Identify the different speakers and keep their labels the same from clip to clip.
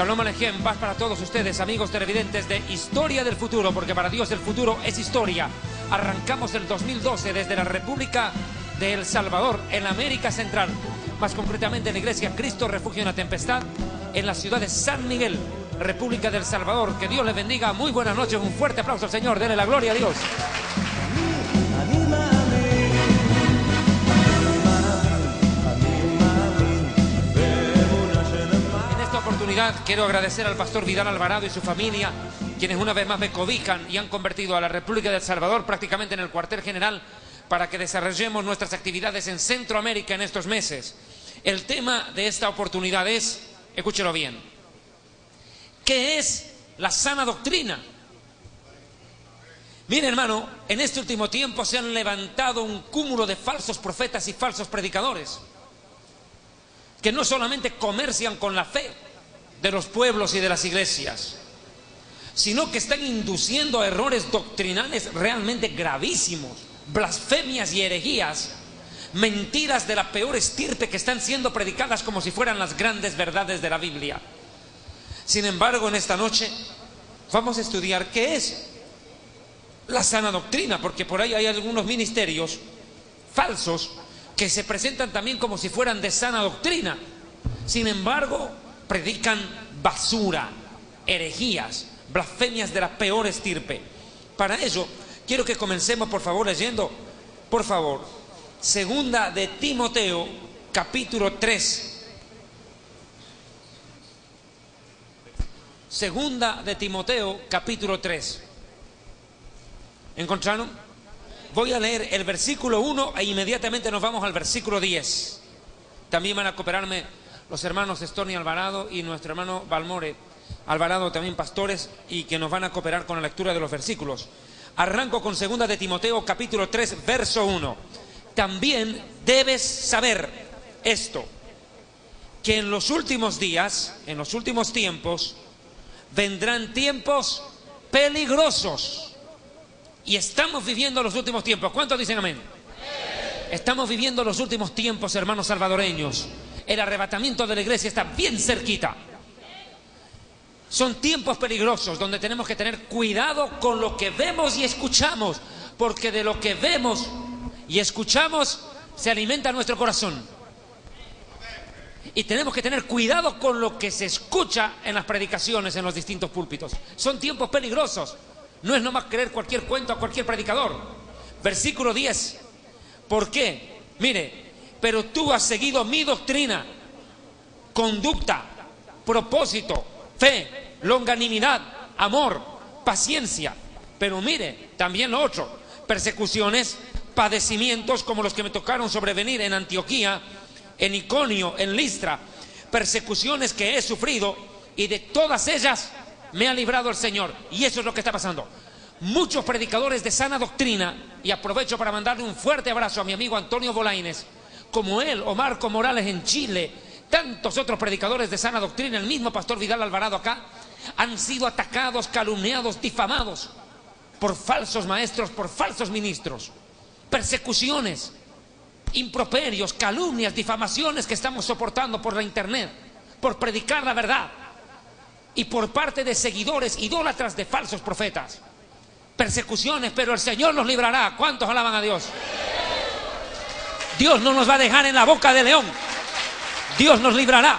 Speaker 1: Shalom Alejem, paz para todos ustedes, amigos televidentes de Historia del Futuro, porque para Dios el futuro es historia. Arrancamos el 2012 desde la República de El Salvador, en América Central, más concretamente en la iglesia Cristo Refugio en la Tempestad, en la ciudad de San Miguel, República del Salvador. Que Dios les bendiga, muy buenas noches, un fuerte aplauso al Señor, denle la gloria a Dios. Quiero agradecer al pastor Vidal Alvarado y su familia, quienes una vez más me cobijan y han convertido a la República del Salvador prácticamente en el cuartel general para que desarrollemos nuestras actividades en Centroamérica en estos meses. El tema de esta oportunidad es, escúchelo bien, ¿qué es la sana doctrina? Mire, hermano, en este último tiempo se han levantado un cúmulo de falsos profetas y falsos predicadores que no solamente comercian con la fe de los pueblos y de las iglesias, sino que están induciendo a errores doctrinales realmente gravísimos, blasfemias y herejías, mentiras de la peor estirpe que están siendo predicadas como si fueran las grandes verdades de la Biblia. Sin embargo, en esta noche vamos a estudiar qué es la sana doctrina, porque por ahí hay algunos ministerios falsos que se presentan también como si fueran de sana doctrina. Sin embargo, predican basura, herejías, blasfemias de la peor estirpe. Para ello, quiero que comencemos, por favor, leyendo, por favor, Segunda de Timoteo, capítulo 3. Segunda de Timoteo, capítulo 3. ¿Encontraron? Voy a leer el versículo 1 e inmediatamente nos vamos al versículo 10. También van a cooperarme los hermanos Estorni Alvarado y nuestro hermano Balmore Alvarado, también pastores, y que nos van a cooperar con la lectura de los versículos. Arranco con Segunda de Timoteo, capítulo 3, verso 1. También debes saber esto, que en los últimos días, en los últimos tiempos, vendrán tiempos peligrosos. Y estamos viviendo los últimos tiempos. ¿Cuántos dicen amén? Estamos viviendo los últimos tiempos, hermanos salvadoreños. El arrebatamiento de la iglesia está bien cerquita. Son tiempos peligrosos donde tenemos que tener cuidado con lo que vemos y escuchamos, porque de lo que vemos y escuchamos se alimenta nuestro corazón. Y tenemos que tener cuidado con lo que se escucha en las predicaciones, en los distintos púlpitos. Son tiempos peligrosos. No es nomás creer cualquier cuento a cualquier predicador. Versículo 10. ¿Por qué? Mire, pero tú has seguido mi doctrina, conducta, propósito, fe, longanimidad, amor, paciencia. Pero mire, también lo otro, persecuciones, padecimientos como los que me tocaron sobrevenir en Antioquía, en Iconio, en Listra, persecuciones que he sufrido, y de todas ellas me ha librado el Señor. Y eso es lo que está pasando. Muchos predicadores de sana doctrina, y aprovecho para mandarle un fuerte abrazo a mi amigo Antonio Bolaines, como él, o Marco Morales en Chile, tantos otros predicadores de sana doctrina, el mismo pastor Vidal Alvarado acá, han sido atacados, calumniados, difamados por falsos maestros, por falsos ministros. Persecuciones, improperios, calumnias, difamaciones que estamos soportando por la internet, por predicar la verdad, y por parte de seguidores idólatras de falsos profetas. Persecuciones, pero el Señor nos librará. ¿Cuántos alaban a Dios? Dios no nos va a dejar en la boca del león. Dios nos librará.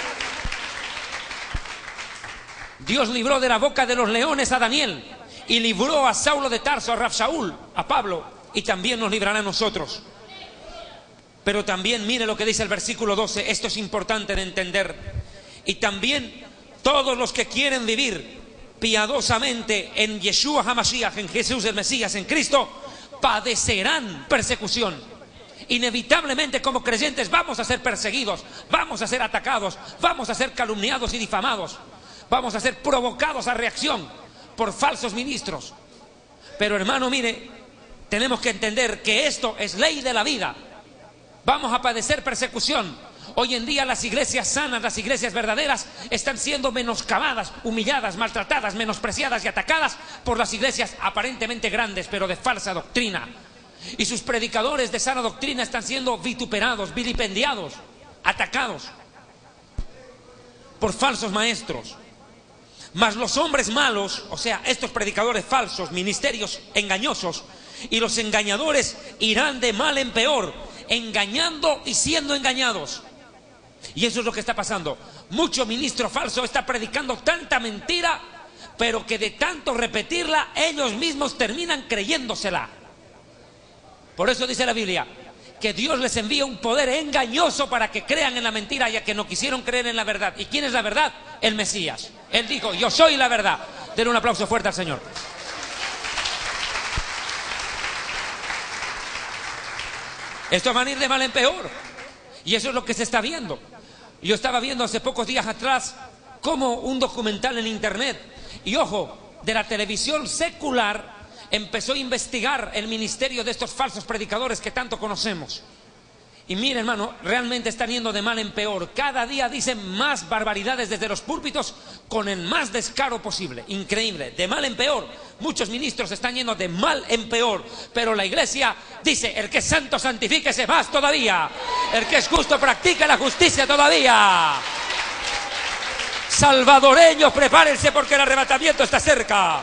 Speaker 1: Dios libró de la boca de los leones a Daniel, y libró a Saulo de Tarso, a Rabsaúl, a Pablo, y también nos librará a nosotros. Pero también mire lo que dice el versículo 12. Esto es importante de entender. Y también todos los que quieren vivir piadosamente en Yeshua HaMashiach, en Jesús el Mesías, en Cristo, padecerán persecución. Inevitablemente, como creyentes, vamos a ser perseguidos, vamos a ser atacados, vamos a ser calumniados y difamados, vamos a ser provocados a reacción por falsos ministros. Pero hermano, mire, tenemos que entender que esto es ley de la vida. Vamos a padecer persecución. Hoy en día las iglesias sanas, las iglesias verdaderas, están siendo menoscabadas, humilladas, maltratadas, menospreciadas y atacadas por las iglesias aparentemente grandes, pero de falsa doctrina. Y sus predicadores de sana doctrina están siendo vituperados, vilipendiados, atacados. por falsos maestros. Mas los hombres malos, o sea, estos predicadores falsos, ministerios engañosos, y los engañadores irán de mal en peor, engañando y siendo engañados. Y eso es lo que está pasando. Mucho ministro falso está predicando tanta mentira, pero que de tanto repetirla, ellos mismos terminan creyéndosela. Por eso dice la Biblia que Dios les envía un poder engañoso para que crean en la mentira, ya que no quisieron creer en la verdad. ¿Y quién es la verdad? El Mesías. Él dijo: yo soy la verdad. Den un aplauso fuerte al Señor. Esto va a ir de mal en peor, y eso es lo que se está viendo. Yo estaba viendo hace pocos días atrás como un documental en internet, y ojo, de la televisión secular empezó a investigar el ministerio de estos falsos predicadores que tanto conocemos. Y mire, hermano, realmente están yendo de mal en peor. Cada día dicen más barbaridades desde los púlpitos con el más descaro posible. Increíble, de mal en peor. Muchos ministros están yendo de mal en peor, pero la iglesia dice: el que es santo, santifíquese más todavía. El que es justo, practique la justicia todavía. Salvadoreños, prepárense porque el arrebatamiento está cerca.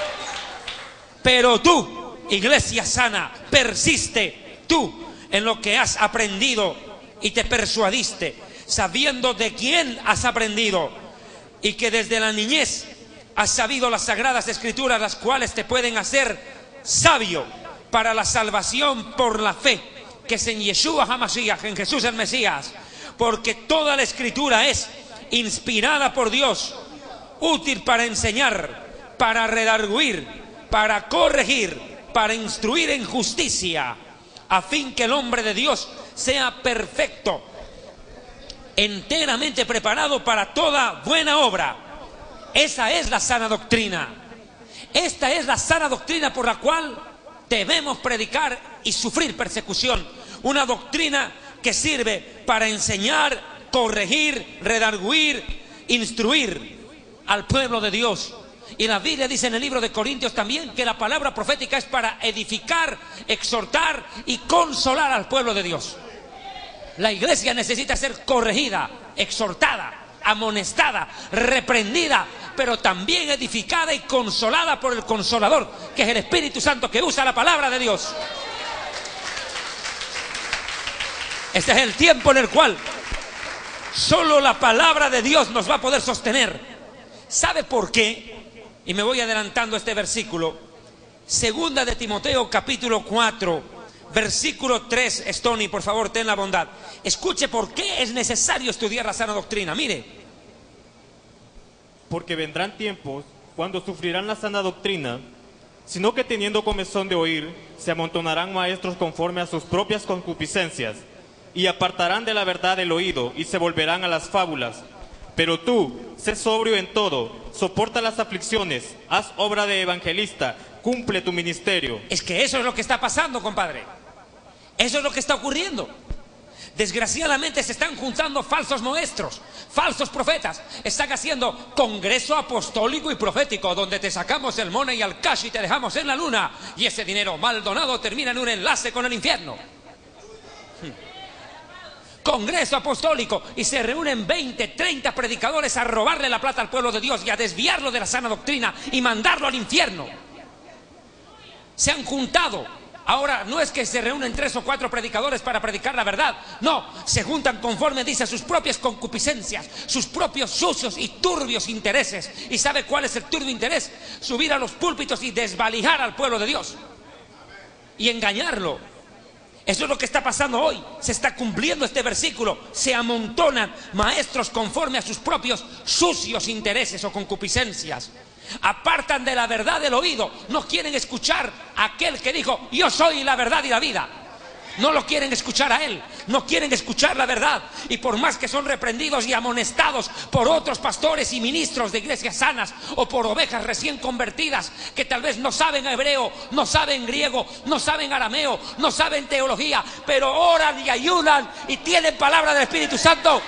Speaker 1: Pero tú, iglesia sana, persiste tú en lo que has aprendido y te persuadiste, sabiendo de quién has aprendido, y que desde la niñez has sabido las sagradas escrituras, las cuales te pueden hacer sabio para la salvación por la fe que es en Yeshua HaMashiach, en Jesús el Mesías. Porque toda la escritura es inspirada por Dios, útil para enseñar, para redarguir, para corregir, para instruir en justicia, a fin que el hombre de Dios sea perfecto, enteramente preparado para toda buena obra. Esa es la sana doctrina. Esta es la sana doctrina por la cual debemos predicar y sufrir persecución. Una doctrina que sirve para enseñar, corregir, redarguir, instruir al pueblo de Dios. Y la Biblia dice en el libro de Corintios también que la palabra profética es para edificar, exhortar y consolar al pueblo de Dios. La iglesia necesita ser corregida, exhortada, amonestada, reprendida, pero también edificada y consolada por el Consolador, que es el Espíritu Santo, que usa la palabra de Dios. Este es el tiempo en el cual solo la palabra de Dios nos va a poder sostener. ¿Sabe por qué? Y me voy adelantando a este versículo. Segunda de Timoteo, capítulo 4, versículo 3. Stony, por favor, ten la bondad. Escuche por qué es necesario estudiar la sana doctrina. Mire.
Speaker 2: Porque vendrán tiempos cuando sufrirán la sana doctrina, sino que teniendo comezón de oír, se amontonarán maestros conforme a sus propias concupiscencias, y apartarán de la verdad el oído, y se volverán a las fábulas. Pero tú, sé sobrio en todo, soporta las aflicciones, haz obra de evangelista, cumple tu ministerio.
Speaker 1: Es que eso es lo que está pasando, compadre. Eso es lo que está ocurriendo. Desgraciadamente se están juntando falsos maestros, falsos profetas. Están haciendo congreso apostólico y profético, donde te sacamos el money al cash y te dejamos en la luna, y ese dinero mal donado termina en un enlace con el infierno. Congreso apostólico, y se reúnen 20, 30 predicadores a robarle la plata al pueblo de Dios y a desviarlo de la sana doctrina y mandarlo al infierno. Se han juntado. Ahora no es que se reúnen 3 o 4 predicadores para predicar la verdad. No, se juntan conforme dice sus propias concupiscencias, sus propios sucios y turbios intereses. ¿Y sabe cuál es el turbio interés? Subir a los púlpitos y desvalijar al pueblo de Dios y engañarlo. Eso es lo que está pasando hoy. Se está cumpliendo este versículo. Se amontonan maestros conforme a sus propios sucios intereses o concupiscencias. Apartan de la verdad el oído. No quieren escuchar a aquel que dijo: yo soy la verdad y la vida. No lo quieren escuchar a él. No quieren escuchar la verdad. Y por más que son reprendidos y amonestados por otros pastores y ministros de iglesias sanas, o por ovejas recién convertidas que tal vez no saben hebreo, no saben griego, no saben arameo, no saben teología, pero oran y ayunan y tienen palabra del Espíritu Santo,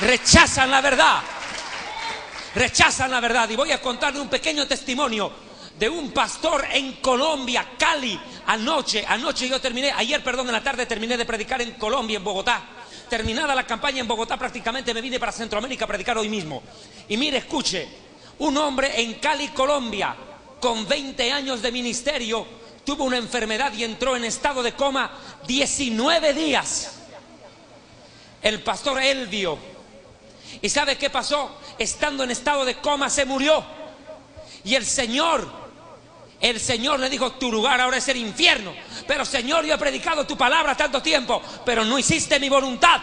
Speaker 1: rechazan la verdad. Rechazan la verdad. Y voy a contarle un pequeño testimonio de un pastor en Colombia, Cali. Ayer, en la tarde terminé de predicar en Colombia, en Bogotá. Terminada la campaña en Bogotá, prácticamente me vine para Centroamérica a predicar hoy mismo. Y mire, escuche, un hombre en Cali, Colombia, con 20 años de ministerio, tuvo una enfermedad y entró en estado de coma 19 días. El pastor Elvio. ¿Y sabe qué pasó? Estando en estado de coma se murió. Y el Señor le dijo: tu lugar ahora es el infierno. Pero Señor, yo he predicado tu palabra tanto tiempo, pero no hiciste mi voluntad.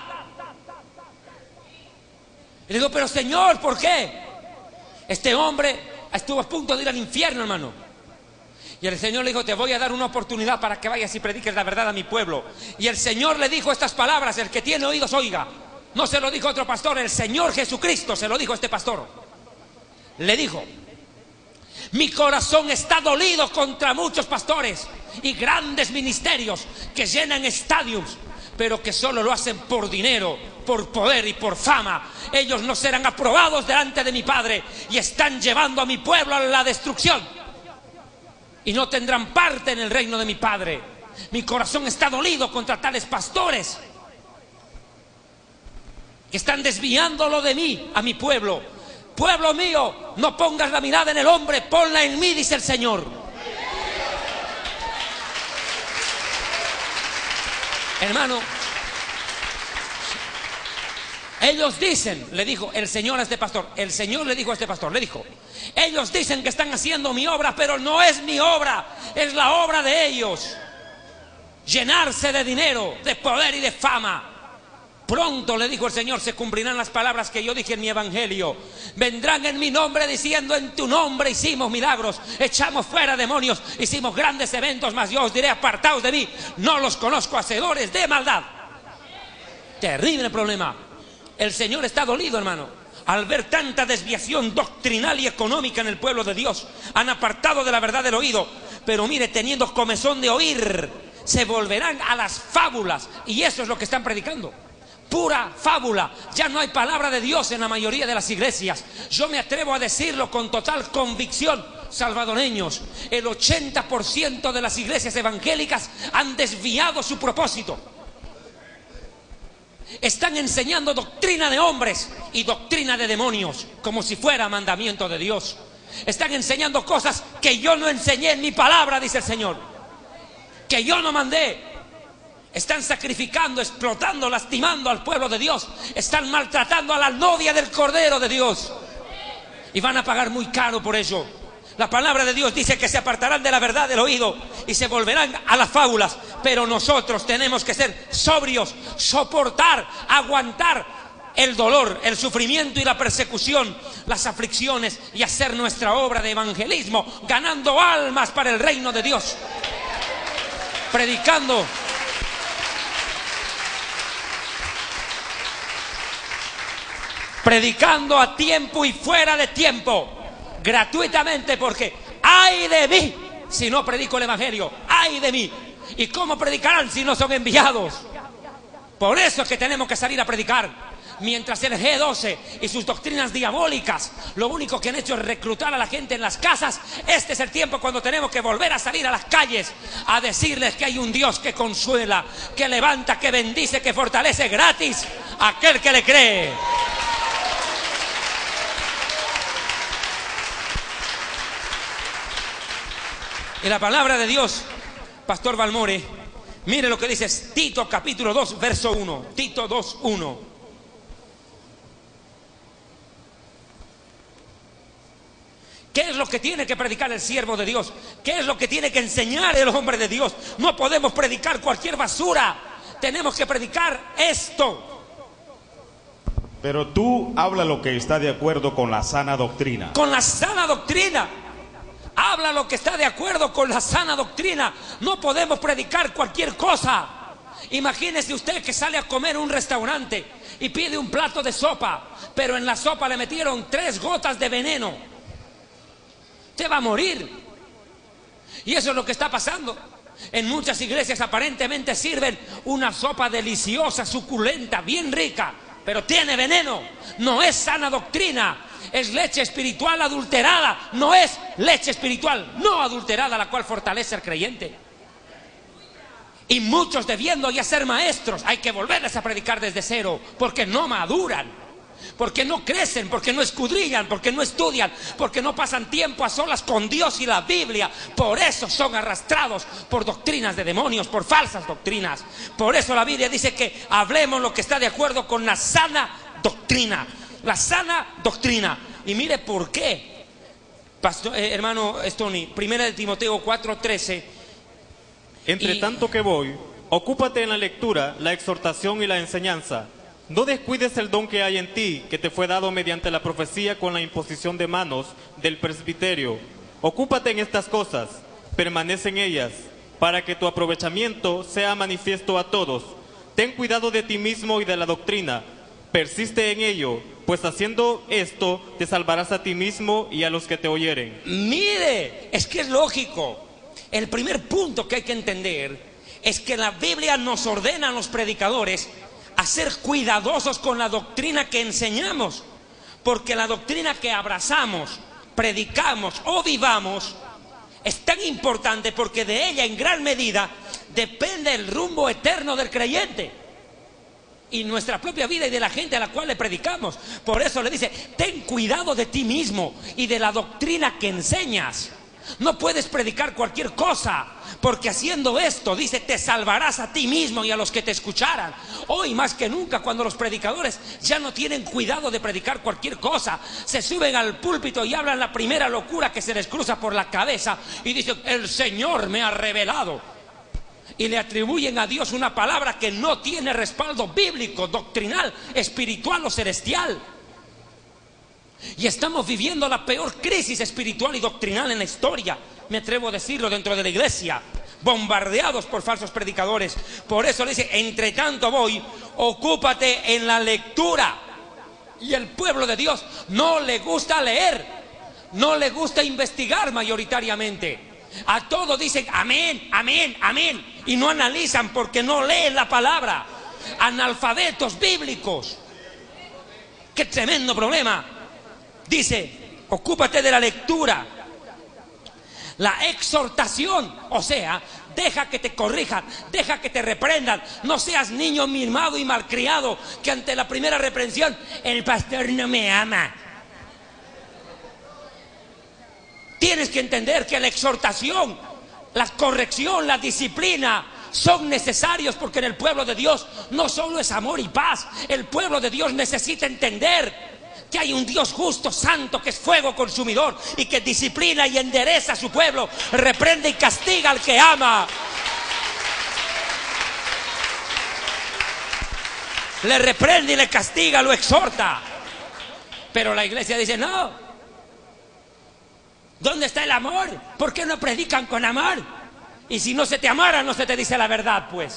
Speaker 1: Y le digo: pero Señor, ¿por qué? Este hombre estuvo a punto de ir al infierno, hermano. Y el Señor le dijo: te voy a dar una oportunidad para que vayas y prediques la verdad a mi pueblo. Y el Señor le dijo estas palabras: el que tiene oídos oiga. No se lo dijo otro pastor, el Señor Jesucristo se lo dijo a este pastor. Le dijo: mi corazón está dolido contra muchos pastores y grandes ministerios que llenan estadios, pero que solo lo hacen por dinero, por poder y por fama. Ellos no serán aprobados delante de mi Padre y están llevando a mi pueblo a la destrucción. Y no tendrán parte en el reino de mi Padre. Mi corazón está dolido contra tales pastores que están desviándolo de mí, a mi pueblo. Pueblo mío, no pongas la mirada en el hombre, ponla en mí, dice el Señor. Hermano, ellos dicen, le dijo el Señor a este pastor, el Señor le dijo a este pastor, le dijo: ellos dicen que están haciendo mi obra, pero no es mi obra, es la obra de ellos. Llenarse de dinero, de poder y de fama. Pronto, le dijo el Señor, se cumplirán las palabras que yo dije en mi evangelio. Vendrán en mi nombre diciendo: en tu nombre hicimos milagros, echamos fuera demonios, hicimos grandes eventos, mas yo os diré: apartaos de mí, no los conozco, hacedores de maldad. Terrible problema. El Señor está dolido, hermano, al ver tanta desviación doctrinal y económica en el pueblo de Dios. Han apartado de la verdad del oído, pero mire, teniendo comezón de oír, se volverán a las fábulas. Y eso es lo que están predicando. Pura fábula. Ya no hay palabra de Dios en la mayoría de las iglesias. Yo me atrevo a decirlo con total convicción, salvadoreños, el 80% de las iglesias evangélicas han desviado su propósito. Están enseñando doctrina de hombres y doctrina de demonios, como si fuera mandamiento de Dios. Están enseñando cosas que yo no enseñé en mi palabra, dice el Señor, que yo no mandé. Están sacrificando, explotando, lastimando al pueblo de Dios. Están maltratando a la novia del Cordero de Dios. Y van a pagar muy caro por ello. La palabra de Dios dice que se apartarán de la verdad del oído y se volverán a las fábulas. Pero nosotros tenemos que ser sobrios, soportar, aguantar el dolor, el sufrimiento y la persecución, las aflicciones, y hacer nuestra obra de evangelismo, ganando almas para el reino de Dios. Predicando a tiempo y fuera de tiempo, gratuitamente, porque ¡ay de mí si no predico el evangelio! ¡Ay de mí! ¿Y cómo predicarán si no son enviados? Por eso es que tenemos que salir a predicar. Mientras el G12 y sus doctrinas diabólicas lo único que han hecho es reclutar a la gente en las casas, este es el tiempo cuando tenemos que volver a salir a las calles a decirles que hay un Dios que consuela, que levanta, que bendice, que fortalece gratis a aquel que le cree. Y la palabra de Dios, Pastor Balmore, mire lo que dice Tito capítulo 2, verso 1. Tito 2, 1. ¿Qué es lo que tiene que predicar el siervo de Dios? ¿Qué es lo que tiene que enseñar el hombre de Dios? No podemos predicar cualquier basura. Tenemos que predicar esto.
Speaker 3: Pero tú habla lo que está de acuerdo con la sana doctrina.
Speaker 1: Con la sana doctrina. Habla lo que está de acuerdo con la sana doctrina. No podemos predicar cualquier cosa. Imagínese usted que sale a comer a un restaurante y pide un plato de sopa, pero en la sopa le metieron 3 gotas de veneno. Usted va a morir. Y eso es lo que está pasando. En muchas iglesias aparentemente sirven una sopa deliciosa, suculenta, bien rica, pero tiene veneno. No es sana doctrina. Es leche espiritual adulterada. No es leche espiritual no adulterada, la cual fortalece al creyente. Y muchos, debiendo ya ser maestros, hay que volverles a predicar desde cero, porque no maduran, porque no crecen, porque no escudriñan, porque no estudian, porque no pasan tiempo a solas con Dios y la Biblia. Por eso son arrastrados por doctrinas de demonios, por falsas doctrinas. Por eso la Biblia dice que hablemos lo que está de acuerdo con la sana doctrina. La sana doctrina. Y mire por qué, hermano Stony, 1 Timoteo 4:13.
Speaker 2: Entre tanto que voy, ocúpate en la lectura, la exhortación y la enseñanza. No descuides el don que hay en ti, que te fue dado mediante la profecía con la imposición de manos del presbiterio. Ocúpate en estas cosas, permanece en ellas, para que tu aprovechamiento sea manifiesto a todos. Ten cuidado de ti mismo y de la doctrina. Persiste en ello, pues haciendo esto te salvarás a ti mismo y a los que te oyeren.
Speaker 1: Mire, es que es lógico. El primer punto que hay que entender es que la Biblia nos ordena a los predicadores a ser cuidadosos con la doctrina que enseñamos, porque la doctrina que abrazamos, predicamos o vivamos es tan importante, porque de ella en gran medida depende el rumbo eterno del creyente y nuestra propia vida y de la gente a la cual le predicamos. Por eso le dice: ten cuidado de ti mismo y de la doctrina que enseñas. No puedes predicar cualquier cosa, porque haciendo esto, dice, te salvarás a ti mismo y a los que te escucharan. Hoy más que nunca, cuando los predicadores ya no tienen cuidado de predicar cualquier cosa, se suben al púlpito y hablan la primera locura que se les cruza por la cabeza y dicen: el Señor me ha revelado. Y le atribuyen a Dios una palabra que no tiene respaldo bíblico, doctrinal, espiritual o celestial. Y estamos viviendo la peor crisis espiritual y doctrinal en la historia, me atrevo a decirlo, dentro de la iglesia, bombardeados por falsos predicadores. Por eso le dice: entre tanto voy, ocúpate en la lectura. Y el pueblo de Dios no le gusta leer, no le gusta investigar mayoritariamente. A todo dicen amén, amén, amén, y no analizan porque no leen la palabra. Analfabetos bíblicos. Qué tremendo problema. Dice: ocúpate de la lectura, la exhortación, o sea, deja que te corrijan, deja que te reprendan. No seas niño mimado y malcriado, que ante la primera reprensión: el pastor no me ama. Tienes que entender que la exhortación, la corrección, la disciplina son necesarios, porque en el pueblo de Dios no solo es amor y paz. El pueblo de Dios necesita entender que hay un Dios justo, santo, que es fuego consumidor y que disciplina y endereza a su pueblo, reprende y castiga al que ama. Le reprende y le castiga, lo exhorta. Pero la iglesia dice: no. ¿Dónde está el amor? ¿Por qué no predican con amor? Y si no se te amara, no se te dice la verdad, pues.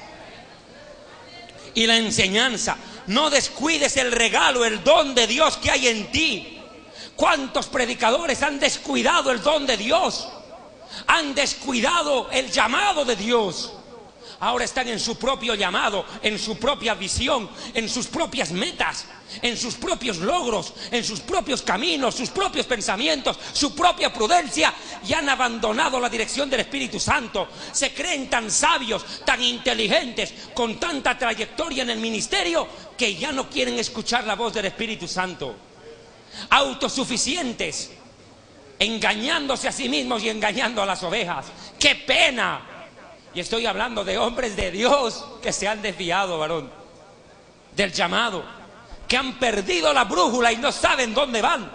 Speaker 1: Y la enseñanza: no descuides el regalo, el don de Dios que hay en ti. ¿Cuántos predicadores han descuidado el don de Dios? Han descuidado el llamado de Dios. Ahora están en su propio llamado, en su propia visión, en sus propias metas, en sus propios logros, en sus propios caminos, sus propios pensamientos, su propia prudencia, y han abandonado la dirección del Espíritu Santo. Se creen tan sabios, tan inteligentes, con tanta trayectoria en el ministerio, que ya no quieren escuchar la voz del Espíritu Santo. Autosuficientes, engañándose a sí mismos y engañando a las ovejas. ¡Qué pena! Y estoy hablando de hombres de Dios que se han desviado, varón, del llamado, que han perdido la brújula y no saben dónde van.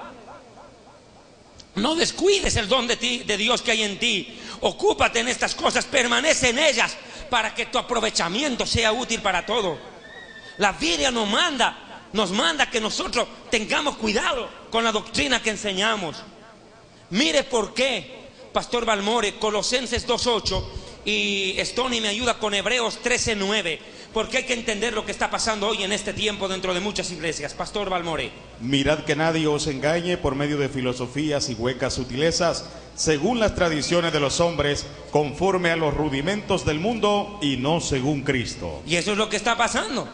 Speaker 1: No descuides el don de Dios que hay en ti. Ocúpate en estas cosas, permanece en ellas, para que tu aprovechamiento sea útil para todo. La Biblia nos manda que nosotros tengamos cuidado con la doctrina que enseñamos. Mire por qué, Pastor Balmore, Colosenses 2:8, y Stony me ayuda con Hebreos 13:9, porque hay que entender lo que está pasando hoy en este tiempo dentro de muchas iglesias. Pastor Balmore:
Speaker 3: mirad que nadie os engañe por medio de filosofías y huecas sutilezas, según las tradiciones de los hombres, conforme a los rudimentos del mundo y no según Cristo.
Speaker 1: Y eso es lo que está pasando.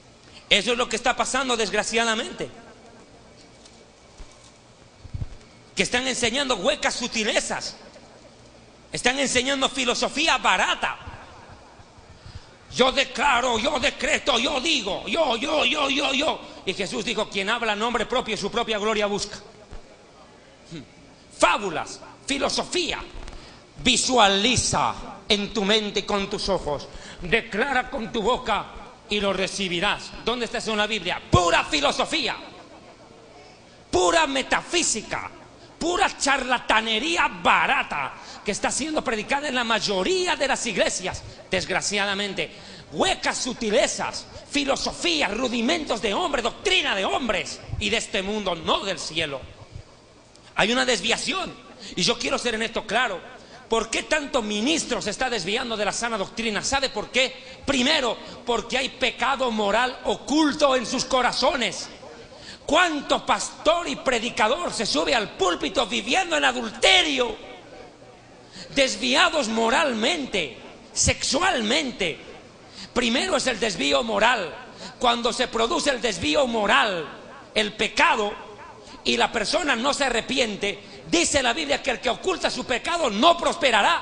Speaker 1: Eso es lo que está pasando, desgraciadamente. que están enseñando huecas sutilezas, están enseñando filosofía barata. Yo declaro, yo decreto, yo digo, yo. Y Jesús dijo, quien habla en nombre propio, su propia gloria busca. Fábulas, filosofía. Visualiza en tu mente y con tus ojos. Declara con tu boca y lo recibirás. ¿Dónde está eso en la Biblia? Pura filosofía, pura metafísica, pura charlatanería barata que está siendo predicada en la mayoría de las iglesias, desgraciadamente. Huecas sutilezas, filosofía, rudimentos de hombre, doctrina de hombres y de este mundo, no del cielo. Hay una desviación, y yo quiero ser en esto claro. ¿Por qué tanto ministro se está desviando de la sana doctrina? ¿Sabe por qué? Primero, porque hay pecado moral oculto en sus corazones. ¿Cuánto pastor y predicador se sube al púlpito viviendo en adulterio? Desviados moralmente, sexualmente. Primero es el desvío moral. Cuando se produce el desvío moral, el pecado, y la persona no se arrepiente, dice la Biblia que el que oculta su pecado no prosperará.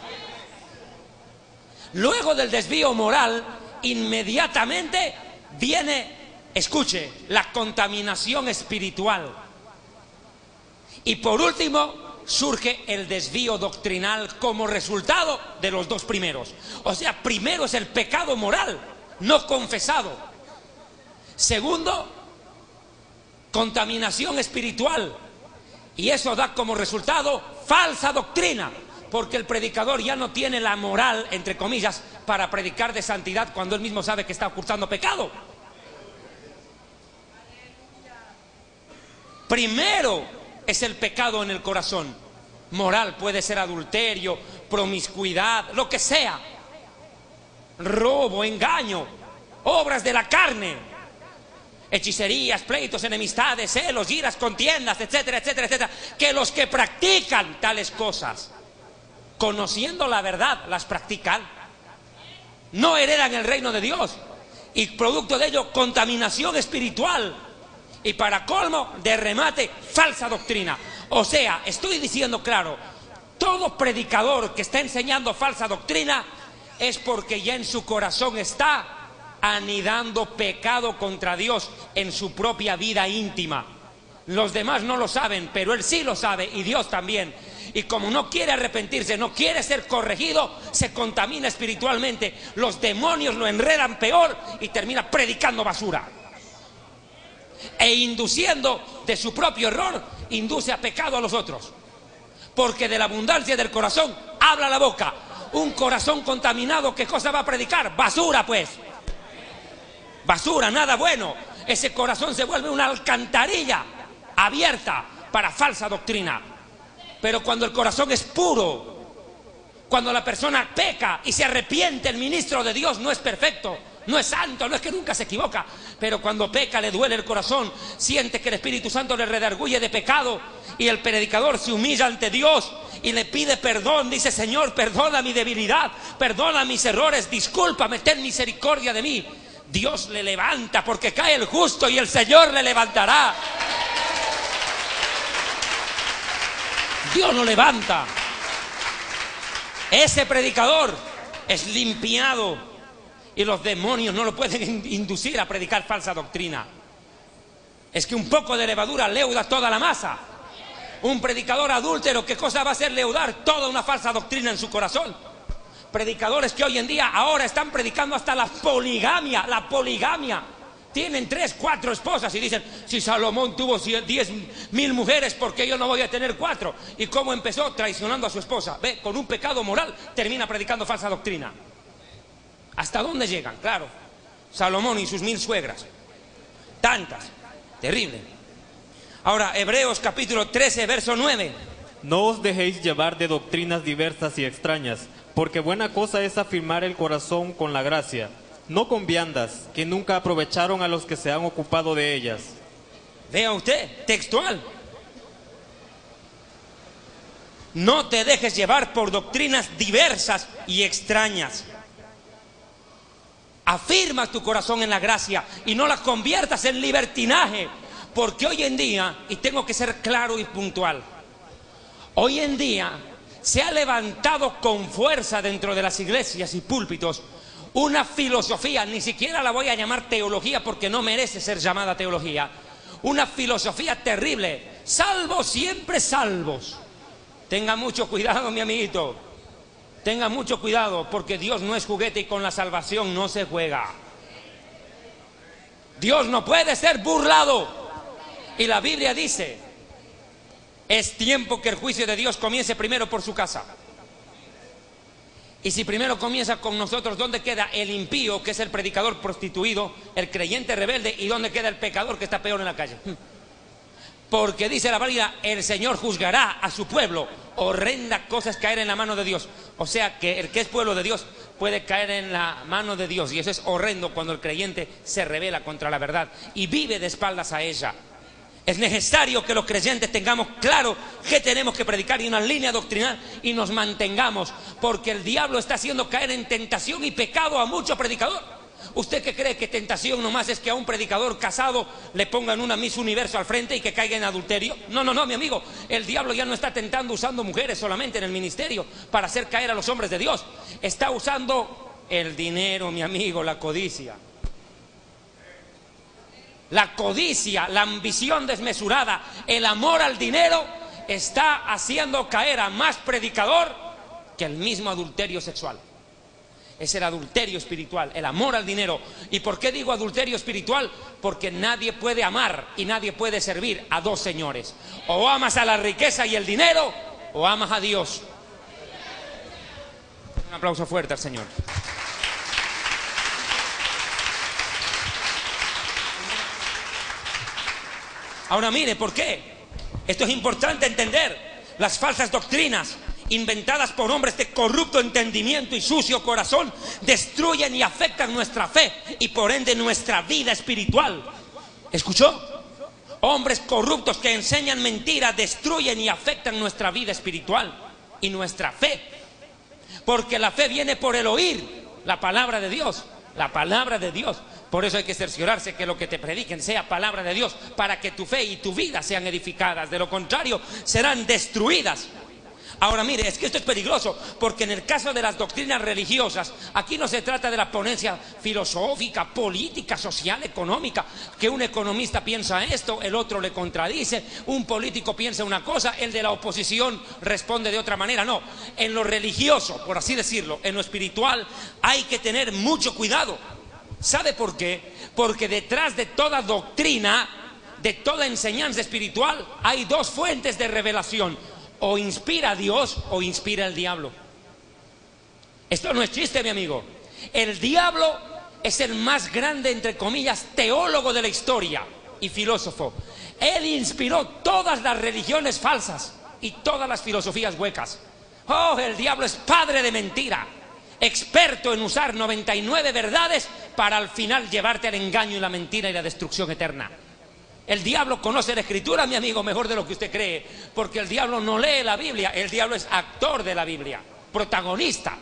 Speaker 1: Luego del desvío moral, inmediatamente viene, escuche, la contaminación espiritual. Y por último, surge el desvío doctrinal como resultado de los dos primeros. O sea, primero es el pecado moral no confesado. Segundo, contaminación espiritual. Y eso da como resultado falsa doctrina, porque el predicador ya no tiene la moral, entre comillas, para predicar de santidad cuando él mismo sabe que está ocultando pecado. Primero es el pecado en el corazón. Moral, puede ser adulterio, promiscuidad, lo que sea. Robo, engaño, obras de la carne. Hechicerías, pleitos, enemistades, celos, iras, contiendas, etcétera, etcétera, etcétera. Que los que practican tales cosas, conociendo la verdad, las practican, no heredan el reino de Dios. Y producto de ello, contaminación espiritual. Y para colmo, de remate, falsa doctrina. O sea, estoy diciendo claro, todo predicador que está enseñando falsa doctrina es porque ya en su corazón está anidando pecado contra Dios en su propia vida íntima. Los demás no lo saben, pero él sí lo sabe, y Dios también. Y como no quiere arrepentirse, no quiere ser corregido, se contamina espiritualmente. Los demonios lo enredan peor y termina predicando basura. E induciendo de su propio error, induce a pecado a los otros. Porque de la abundancia del corazón habla la boca. Un corazón contaminado, ¿qué cosa va a predicar? Basura, pues. Basura, nada bueno. Ese corazón se vuelve una alcantarilla abierta para falsa doctrina. Pero cuando el corazón es puro, cuando la persona peca y se arrepiente, el ministro de Dios no es perfecto, no es santo, no es que nunca se equivoca, pero cuando peca le duele el corazón, siente que el Espíritu Santo le redarguye de pecado, y el predicador se humilla ante Dios y le pide perdón. Dice: Señor, perdona mi debilidad, perdona mis errores, discúlpame, ten misericordia de mí. Dios le levanta, porque cae el justo y el Señor le levantará. Dios lo levanta. Ese predicador es limpiado y los demonios no lo pueden inducir a predicar falsa doctrina. Es que un poco de levadura leuda toda la masa. Un predicador adúltero, ¿qué cosa va a hacer leudar? Toda una falsa doctrina en su corazón. Predicadores que hoy en día ahora están predicando hasta la poligamia. La poligamia. Tienen 3, 4 esposas y dicen: si Salomón tuvo 10.000 mujeres, ¿por qué yo no voy a tener 4? ¿Y cómo empezó? Traicionando a su esposa. Ve, con un pecado moral termina predicando falsa doctrina. ¿Hasta dónde llegan? Claro, Salomón y sus 1000 suegras. Tantas. Terrible. Ahora, Hebreos capítulo 13, verso 9.
Speaker 2: No os dejéis llevar de doctrinas diversas y extrañas, porque buena cosa es afirmar el corazón con la gracia, no con viandas, que nunca aprovecharon a los que se han ocupado de ellas.
Speaker 1: Vea usted, textual. No te dejes llevar por doctrinas diversas y extrañas. Afirma tu corazón en la gracia y no la conviertas en libertinaje. Porque hoy en día, y tengo que ser claro y puntual, Hoy en día se ha levantado con fuerza dentro de las iglesias y púlpitos una filosofía, ni siquiera la voy a llamar teología porque no merece ser llamada teología, una filosofía terrible: salvos, siempre salvos. Tenga mucho cuidado, mi amiguito, tenga mucho cuidado, porque Dios no es juguete y con la salvación no se juega. Dios no puede ser burlado. Y la Biblia dice: es tiempo que el juicio de Dios comience primero por su casa. Y si primero comienza con nosotros, ¿dónde queda el impío, que es el predicador prostituido, el creyente rebelde? ¿Y dónde queda el pecador, que está peor en la calle? Porque dice la Biblia: el Señor juzgará a su pueblo. Horrenda cosa es caer en la mano de Dios. O sea que el que es pueblo de Dios puede caer en la mano de Dios, y eso es horrendo cuando el creyente se rebela contra la verdad y vive de espaldas a ella. Es necesario que los creyentes tengamos claro que tenemos que predicar y una línea doctrinal, y nos mantengamos, porque el diablo está haciendo caer en tentación y pecado a mucho predicador. ¿Usted qué cree que tentación nomás es que a un predicador casado le pongan una Miss Universo al frente y que caiga en adulterio? No, mi amigo, el diablo ya no está tentando usando mujeres solamente en el ministerio para hacer caer a los hombres de Dios. Está usando el dinero, mi amigo, la codicia. La codicia, la ambición desmesurada, el amor al dinero está haciendo caer a más predicador que el mismo adulterio sexual. Es el adulterio espiritual, el amor al dinero. ¿Y por qué digo adulterio espiritual? Porque nadie puede amar y nadie puede servir a dos señores. O amas a la riqueza y el dinero, o amas a Dios. Un aplauso fuerte al Señor. Ahora mire, ¿por qué? Esto es importante entender. Las falsas doctrinas inventadas por hombres de corrupto entendimiento y sucio corazón destruyen y afectan nuestra fe y por ende nuestra vida espiritual. ¿Escuchó? Hombres corruptos que enseñan mentiras destruyen y afectan nuestra vida espiritual y nuestra fe, porque la fe viene por el oír la palabra de Dios. La palabra de Dios. Por eso hay que cerciorarse que lo que te prediquen sea palabra de Dios, para que tu fe y tu vida sean edificadas. De lo contrario, serán destruidas. Ahora mire, es que esto es peligroso, porque en el caso de las doctrinas religiosas, aquí no se trata de la ponencia filosófica, política, social, económica, que un economista piensa esto, el otro le contradice, un político piensa una cosa, el de la oposición responde de otra manera. No, en lo religioso, por así decirlo, en lo espiritual, hay que tener mucho cuidado. ¿Sabe por qué? Porque detrás de toda doctrina, de toda enseñanza espiritual, hay dos fuentes de revelación: o inspira a Dios o inspira al diablo. Esto no es chiste, mi amigo. El diablo es el más grande, entre comillas, teólogo de la historia y filósofo. Él inspiró todas las religiones falsas y todas las filosofías huecas. Oh, el diablo es padre de mentira, experto en usar 99 verdades para al final llevarte al engaño y la mentira y la destrucción eterna. El diablo conoce la escritura, mi amigo, mejor de lo que usted cree, porque el diablo no lee la Biblia, el diablo es actor de la Biblia, protagonista,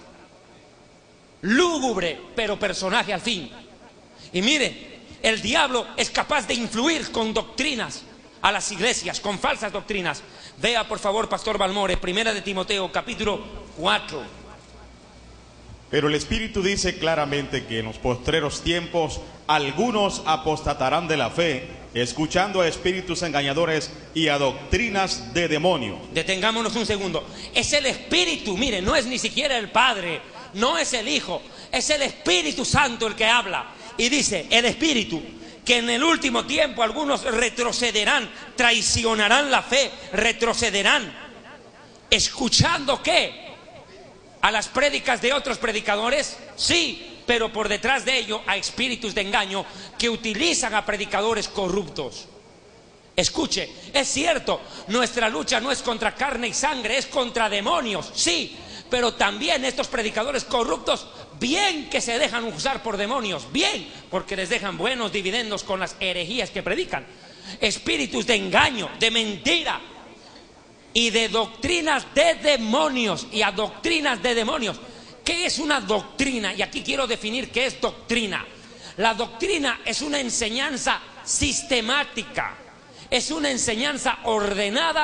Speaker 1: lúgubre, pero personaje al fin. Y mire, el diablo es capaz de influir con doctrinas a las iglesias, con falsas doctrinas. Vea por favor, Pastor Balmore, 1 de Timoteo, capítulo 4.
Speaker 3: Pero el Espíritu dice claramente que en los postreros tiempos algunos apostatarán de la fe, escuchando a espíritus engañadores y a doctrinas de demonios.
Speaker 1: Detengámonos un segundo. Es el Espíritu, mire, no es ni siquiera el Padre, no es el Hijo, es el Espíritu Santo el que habla. Y dice el Espíritu que en el último tiempo algunos retrocederán, traicionarán la fe, retrocederán. ¿Escuchando qué? ¿A las prédicas de otros predicadores? Sí, pero por detrás de ello a espíritus de engaño que utilizan a predicadores corruptos. Escuche, es cierto, nuestra lucha no es contra carne y sangre, es contra demonios, sí, pero también estos predicadores corruptos, bien que se dejan usar por demonios, bien, porque les dejan buenos dividendos con las herejías que predican. Espíritus de engaño, de mentira y de doctrinas de demonios y a doctrinas de demonios. ¿Qué es una doctrina? Y aquí quiero definir qué es doctrina. La doctrina es una enseñanza sistemática, es una enseñanza ordenada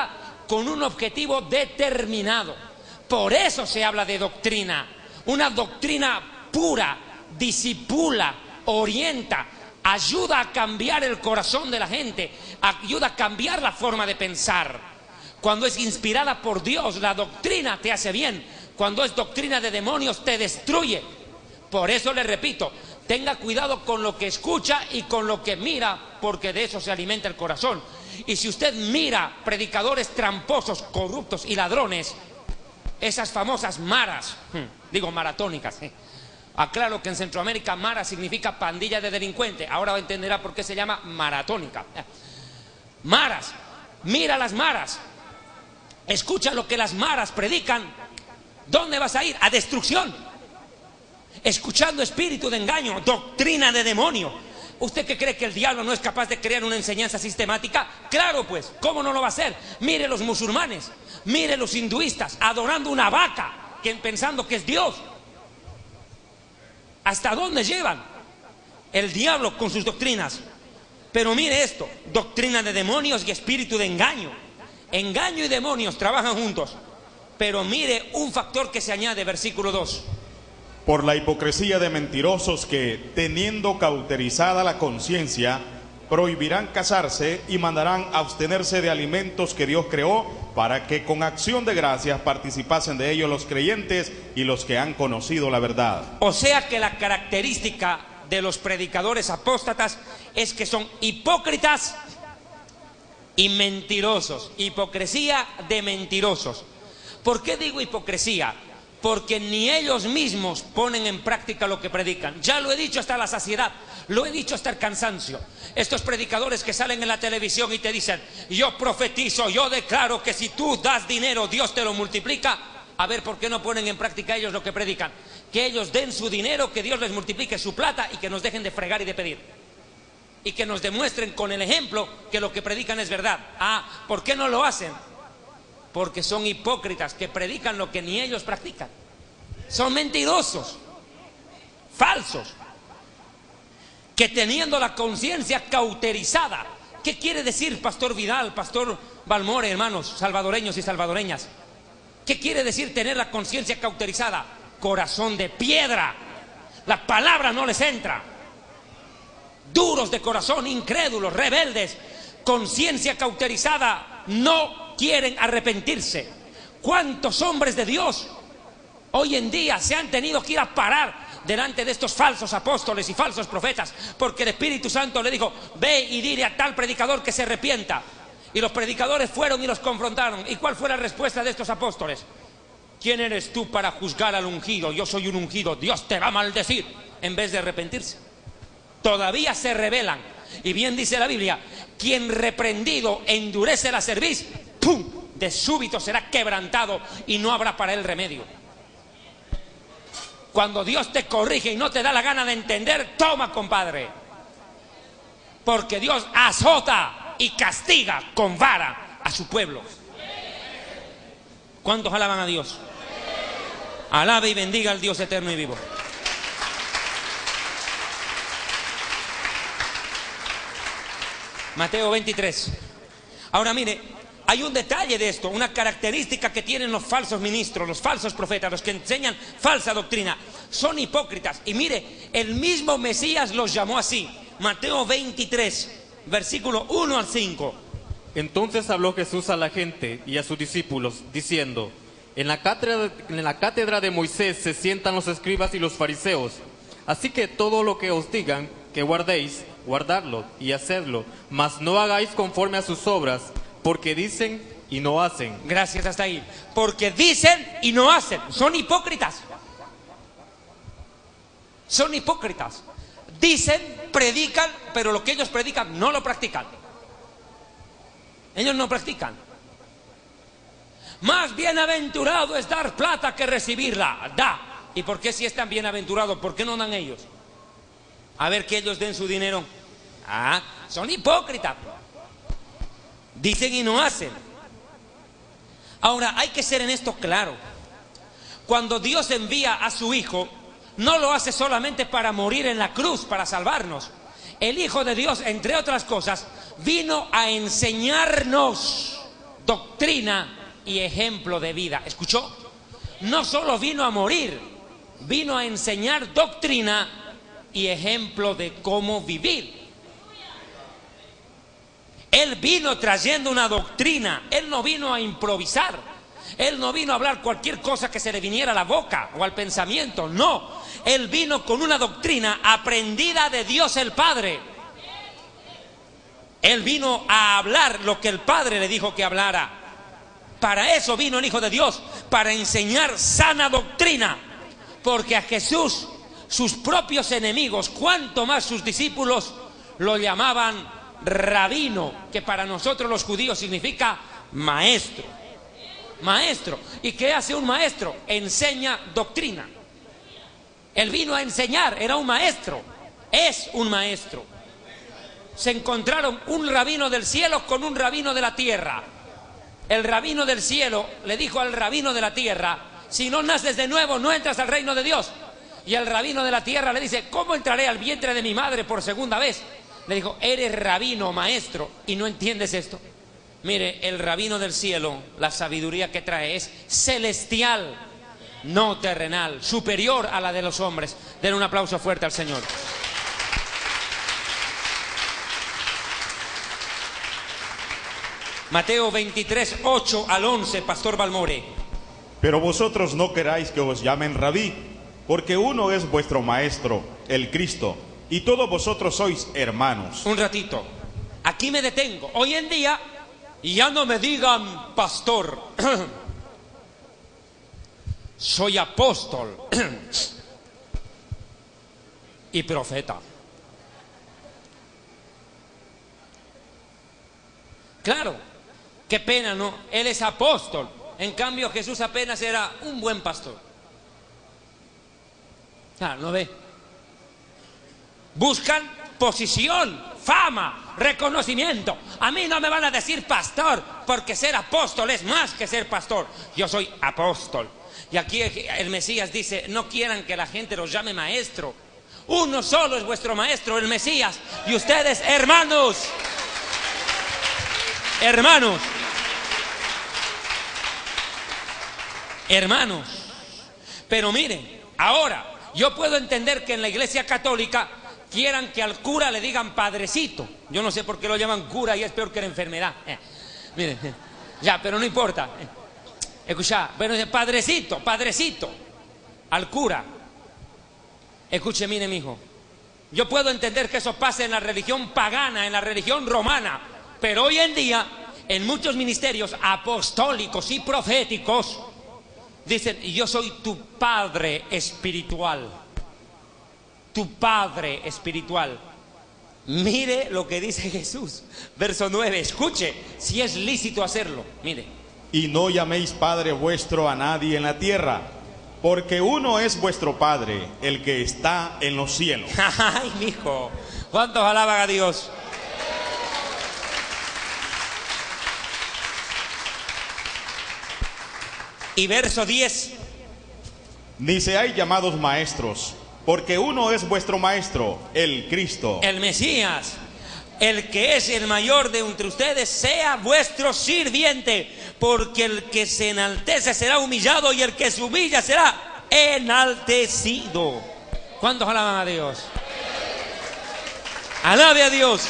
Speaker 1: con un objetivo determinado. Por eso se habla de doctrina. Una doctrina pura, disipula, orienta, ayuda a cambiar el corazón de la gente, ayuda a cambiar la forma de pensar. Cuando es inspirada por Dios, la doctrina te hace bien. Cuando es doctrina de demonios, te destruye. Por eso le repito, tenga cuidado con lo que escucha y con lo que mira, porque de eso se alimenta el corazón. Y si usted mira predicadores tramposos, corruptos y ladrones, esas famosas maras, digo maratónicas, aclaro que en Centroamérica mara significa pandilla de delincuentes, ahora entenderá por qué se llama maratónica. Maras, mira las maras, escucha lo que las maras predican. ¿Dónde vas a ir? A destrucción. Escuchando espíritu de engaño, doctrina de demonio. ¿Usted qué cree que el diablo no es capaz de crear una enseñanza sistemática? Claro pues, ¿cómo no lo va a hacer? Mire los musulmanes, mire los hinduistas adorando una vaca, pensando que es Dios. ¿Hasta dónde llevan el diablo con sus doctrinas? Pero mire esto, doctrina de demonios y espíritu de engaño. Engaño y demonios trabajan juntos. Pero mire un factor que se añade, versículo 2.
Speaker 3: Por la hipocresía de mentirosos que, teniendo cauterizada la conciencia, prohibirán casarse y mandarán abstenerse de alimentos que Dios creó, para que con acción de gracias participasen de ellos los creyentes y los que han conocido la verdad.
Speaker 1: O sea que la característica de los predicadores apóstatas es que son hipócritas y mentirosos. Hipocresía de mentirosos. ¿Por qué digo hipocresía? Porque ni ellos mismos ponen en práctica lo que predican. Ya lo he dicho hasta la saciedad, lo he dicho hasta el cansancio. Estos predicadores que salen en la televisión y te dicen: yo profetizo, yo declaro que si tú das dinero, Dios te lo multiplica. A ver, ¿por qué no ponen en práctica ellos lo que predican? Que ellos den su dinero, que Dios les multiplique su plata y que nos dejen de fregar y de pedir. Y que nos demuestren con el ejemplo que lo que predican es verdad. Ah, ¿por qué no lo hacen? Porque son hipócritas que predican lo que ni ellos practican. Son mentirosos, falsos, que teniendo la conciencia cauterizada. ¿Qué quiere decir, Pastor Vidal, Pastor Balmore, hermanos salvadoreños y salvadoreñas? ¿Qué quiere decir tener la conciencia cauterizada? Corazón de piedra. La palabra no les entra. Duros de corazón, incrédulos, rebeldes, conciencia cauterizada, no quieren arrepentirse. ¿Cuántos hombres de Dios hoy en día se han tenido que ir a parar delante de estos falsos apóstoles y falsos profetas? Porque el Espíritu Santo le dijo: ve y dile a tal predicador que se arrepienta. Y los predicadores fueron y los confrontaron. ¿Y cuál fue la respuesta de estos apóstoles? ¿Quién eres tú para juzgar al ungido? Yo soy un ungido, Dios te va a maldecir. En vez de arrepentirse, todavía se rebelan. Y bien dice la Biblia: quien reprendido endurece la cerviz, ¡pum!, de súbito será quebrantado y no habrá para él remedio. Cuando Dios te corrige y no te da la gana de entender, toma, compadre, porque Dios azota y castiga con vara a su pueblo. ¿Cuántos alaban a Dios? Alabe y bendiga al Dios eterno y vivo. Mateo 23. Ahora mire, hay un detalle de esto, una característica que tienen los falsos ministros, los falsos profetas, los que enseñan falsa doctrina. Son hipócritas. Y mire, el mismo Mesías los llamó así. Mateo 23, versículo 1 al 5.
Speaker 2: Entonces habló Jesús a la gente y a sus discípulos, diciendo: en la cátedra de Moisés se sientan los escribas y los fariseos. Así que todo lo que os digan que guardéis, guardadlo y hacedlo, mas no hagáis conforme a sus obras, porque dicen y no hacen.
Speaker 1: Gracias, hasta ahí. Porque dicen y no hacen. Son hipócritas. Son hipócritas. Dicen, predican, pero lo que ellos predican no lo practican. Ellos no practican. Más bienaventurado es dar plata que recibirla. Da. ¿Y por qué si es tan bienaventurado? ¿Por qué no dan ellos? A ver, que ellos den su dinero. Ah, son hipócritas. Dicen y no hacen. Ahora, hay que ser en esto claro. Cuando Dios envía a su Hijo, no lo hace solamente para morir en la cruz, para salvarnos. El Hijo de Dios, entre otras cosas, vino a enseñarnos doctrina y ejemplo de vida. ¿Escuchó? No solo vino a morir, vino a enseñar doctrina y ejemplo de cómo vivir. Él vino trayendo una doctrina, Él no vino a improvisar, Él no vino a hablar cualquier cosa que se le viniera a la boca o al pensamiento, no. Él vino con una doctrina aprendida de Dios el Padre. Él vino a hablar lo que el Padre le dijo que hablara. Para eso vino el Hijo de Dios, para enseñar sana doctrina. Porque a Jesús, sus propios enemigos, cuanto más sus discípulos, lo llamaban rabino, que para nosotros los judíos significa maestro. Maestro. ¿Y qué hace un maestro? Enseña doctrina. Él vino a enseñar, era un maestro, es un maestro. Se encontraron un rabino del cielo con un rabino de la tierra. El rabino del cielo le dijo al rabino de la tierra: si no naces de nuevo, no entras al reino de Dios. Y el rabino de la tierra le dice: ¿cómo entraré al vientre de mi madre por segunda vez? Le dijo: eres rabino, maestro, y no entiendes esto. Mire, el rabino del cielo, la sabiduría que trae es celestial, no terrenal, superior a la de los hombres. Den un aplauso fuerte al Señor. Mateo 23, 8 al 11, Pastor Balmore.
Speaker 3: Pero vosotros no queráis que os llamen rabí, porque uno es vuestro maestro, el Cristo, y todos vosotros sois hermanos.
Speaker 1: Un ratito, aquí me detengo. Hoy en día ya no me digan pastor, soy apóstol y profeta. Claro, qué pena, ¿no? Él es apóstol. En cambio, Jesús apenas era un buen pastor. Claro, ¿no ve? Buscan posición, fama, reconocimiento. A mí no me van a decir pastor, porque ser apóstol es más que ser pastor. Yo soy apóstol. Y aquí el Mesías dice: no quieran que la gente los llame maestro. Uno solo es vuestro maestro, el Mesías. Y ustedes, hermanos. Hermanos. Hermanos. Pero miren, ahora yo puedo entender que en la Iglesia Católica quieran que al cura le digan padrecito. Yo no sé por qué lo llaman cura y es peor que la enfermedad. Miren, ya, pero no importa. Escucha, pero padrecito, padrecito, al cura. Escuche, mire, mijo. Yo puedo entender que eso pase en la religión pagana, en la religión romana, pero hoy en día, en muchos ministerios apostólicos y proféticos, dicen: yo soy tu padre espiritual. Tu padre espiritual. Mire lo que dice Jesús, verso 9. Escuche, si es lícito hacerlo. Mire:
Speaker 3: y no llaméis Padre vuestro a nadie en la tierra, porque uno es vuestro Padre, el que está en los cielos.
Speaker 1: Ay, mijo, ¿cuántos alaban a Dios? Y verso 10.
Speaker 3: Ni seáis llamados maestros, porque uno es vuestro maestro, el Cristo.
Speaker 1: El Mesías. El que es el mayor de entre ustedes sea vuestro sirviente, porque el que se enaltece será humillado y el que se humilla será enaltecido. ¿Cuántos alaban a Dios? Alabe a Dios.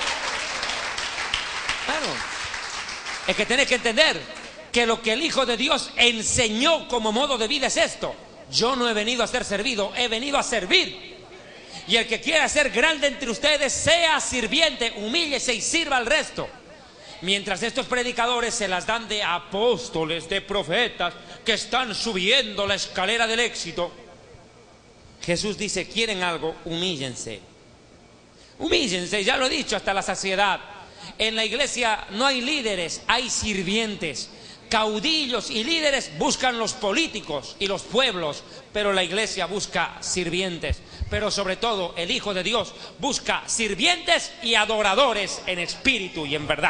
Speaker 1: Claro, es que tenés que entender que lo que el Hijo de Dios enseñó como modo de vida es esto: yo no he venido a ser servido, he venido a servir. Y el que quiera ser grande entre ustedes sea sirviente, humíllese y sirva al resto. Mientras estos predicadores se las dan de apóstoles, de profetas, que están subiendo la escalera del éxito, Jesús dice: quieren algo, humíllense. Humíllense, ya lo he dicho hasta la saciedad. En la iglesia no hay líderes, hay sirvientes. Caudillos y líderes buscan los políticos y los pueblos, pero la iglesia busca sirvientes. Pero sobre todo el Hijo de Dios busca sirvientes y adoradores en espíritu y en verdad.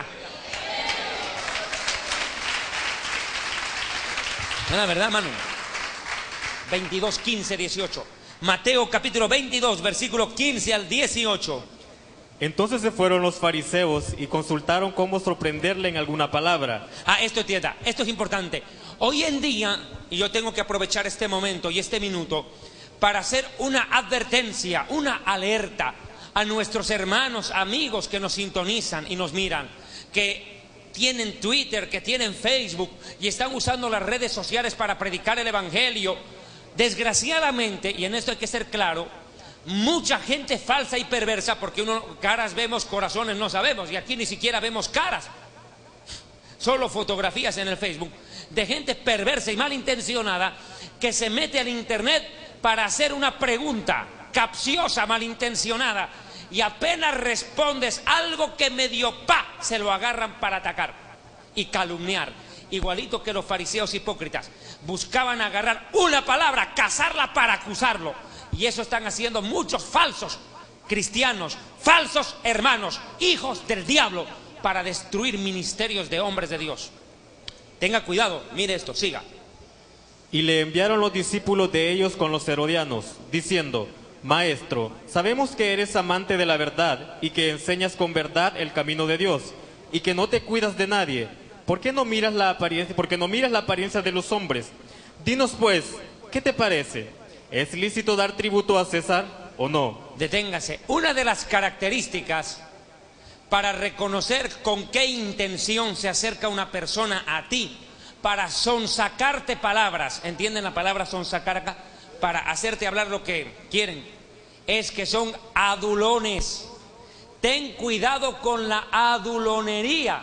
Speaker 1: ¿No es la verdad, Manu? 22, 15, 18. Mateo capítulo 22, versículo 15 al 18.
Speaker 2: Entonces se fueron los fariseos y consultaron cómo sorprenderle en alguna palabra.
Speaker 1: Esto es importante. Hoy en día, y yo tengo que aprovechar este momento y este minuto para hacer una advertencia, una alerta a nuestros hermanos, amigos que nos sintonizan y nos miran, que tienen Twitter, que tienen Facebook y están usando las redes sociales para predicar el Evangelio. Desgraciadamente, y en esto hay que ser claro, mucha gente falsa y perversa, porque caras vemos, corazones no sabemos, y aquí ni siquiera vemos caras, solo fotografías en el Facebook, de gente perversa y malintencionada que se mete al internet para hacer una pregunta capciosa, malintencionada, y apenas respondes algo que medio se lo agarran para atacar y calumniar. Igualito que los fariseos hipócritas buscaban agarrar una palabra, cazarla para acusarlo, y eso están haciendo muchos falsos cristianos, falsos hermanos, hijos del diablo, para destruir ministerios de hombres de Dios. Tenga cuidado, mire esto, siga.
Speaker 2: Y le enviaron los discípulos de ellos con los herodianos, diciendo: Maestro, sabemos que eres amante de la verdad y que enseñas con verdad el camino de Dios, y que no te cuidas de nadie. ¿Por qué no miras la apariencia? Porque no miras la apariencia de los hombres. Dinos pues, ¿qué te parece? ¿Es lícito dar tributo a César o no?
Speaker 1: Deténgase. Una de las características para reconocer con qué intención se acerca una persona a ti, para sonsacarte palabras, ¿entienden la palabra sonsacar acá? Para hacerte hablar lo que quieren, es que son adulones. Ten cuidado con la adulonería.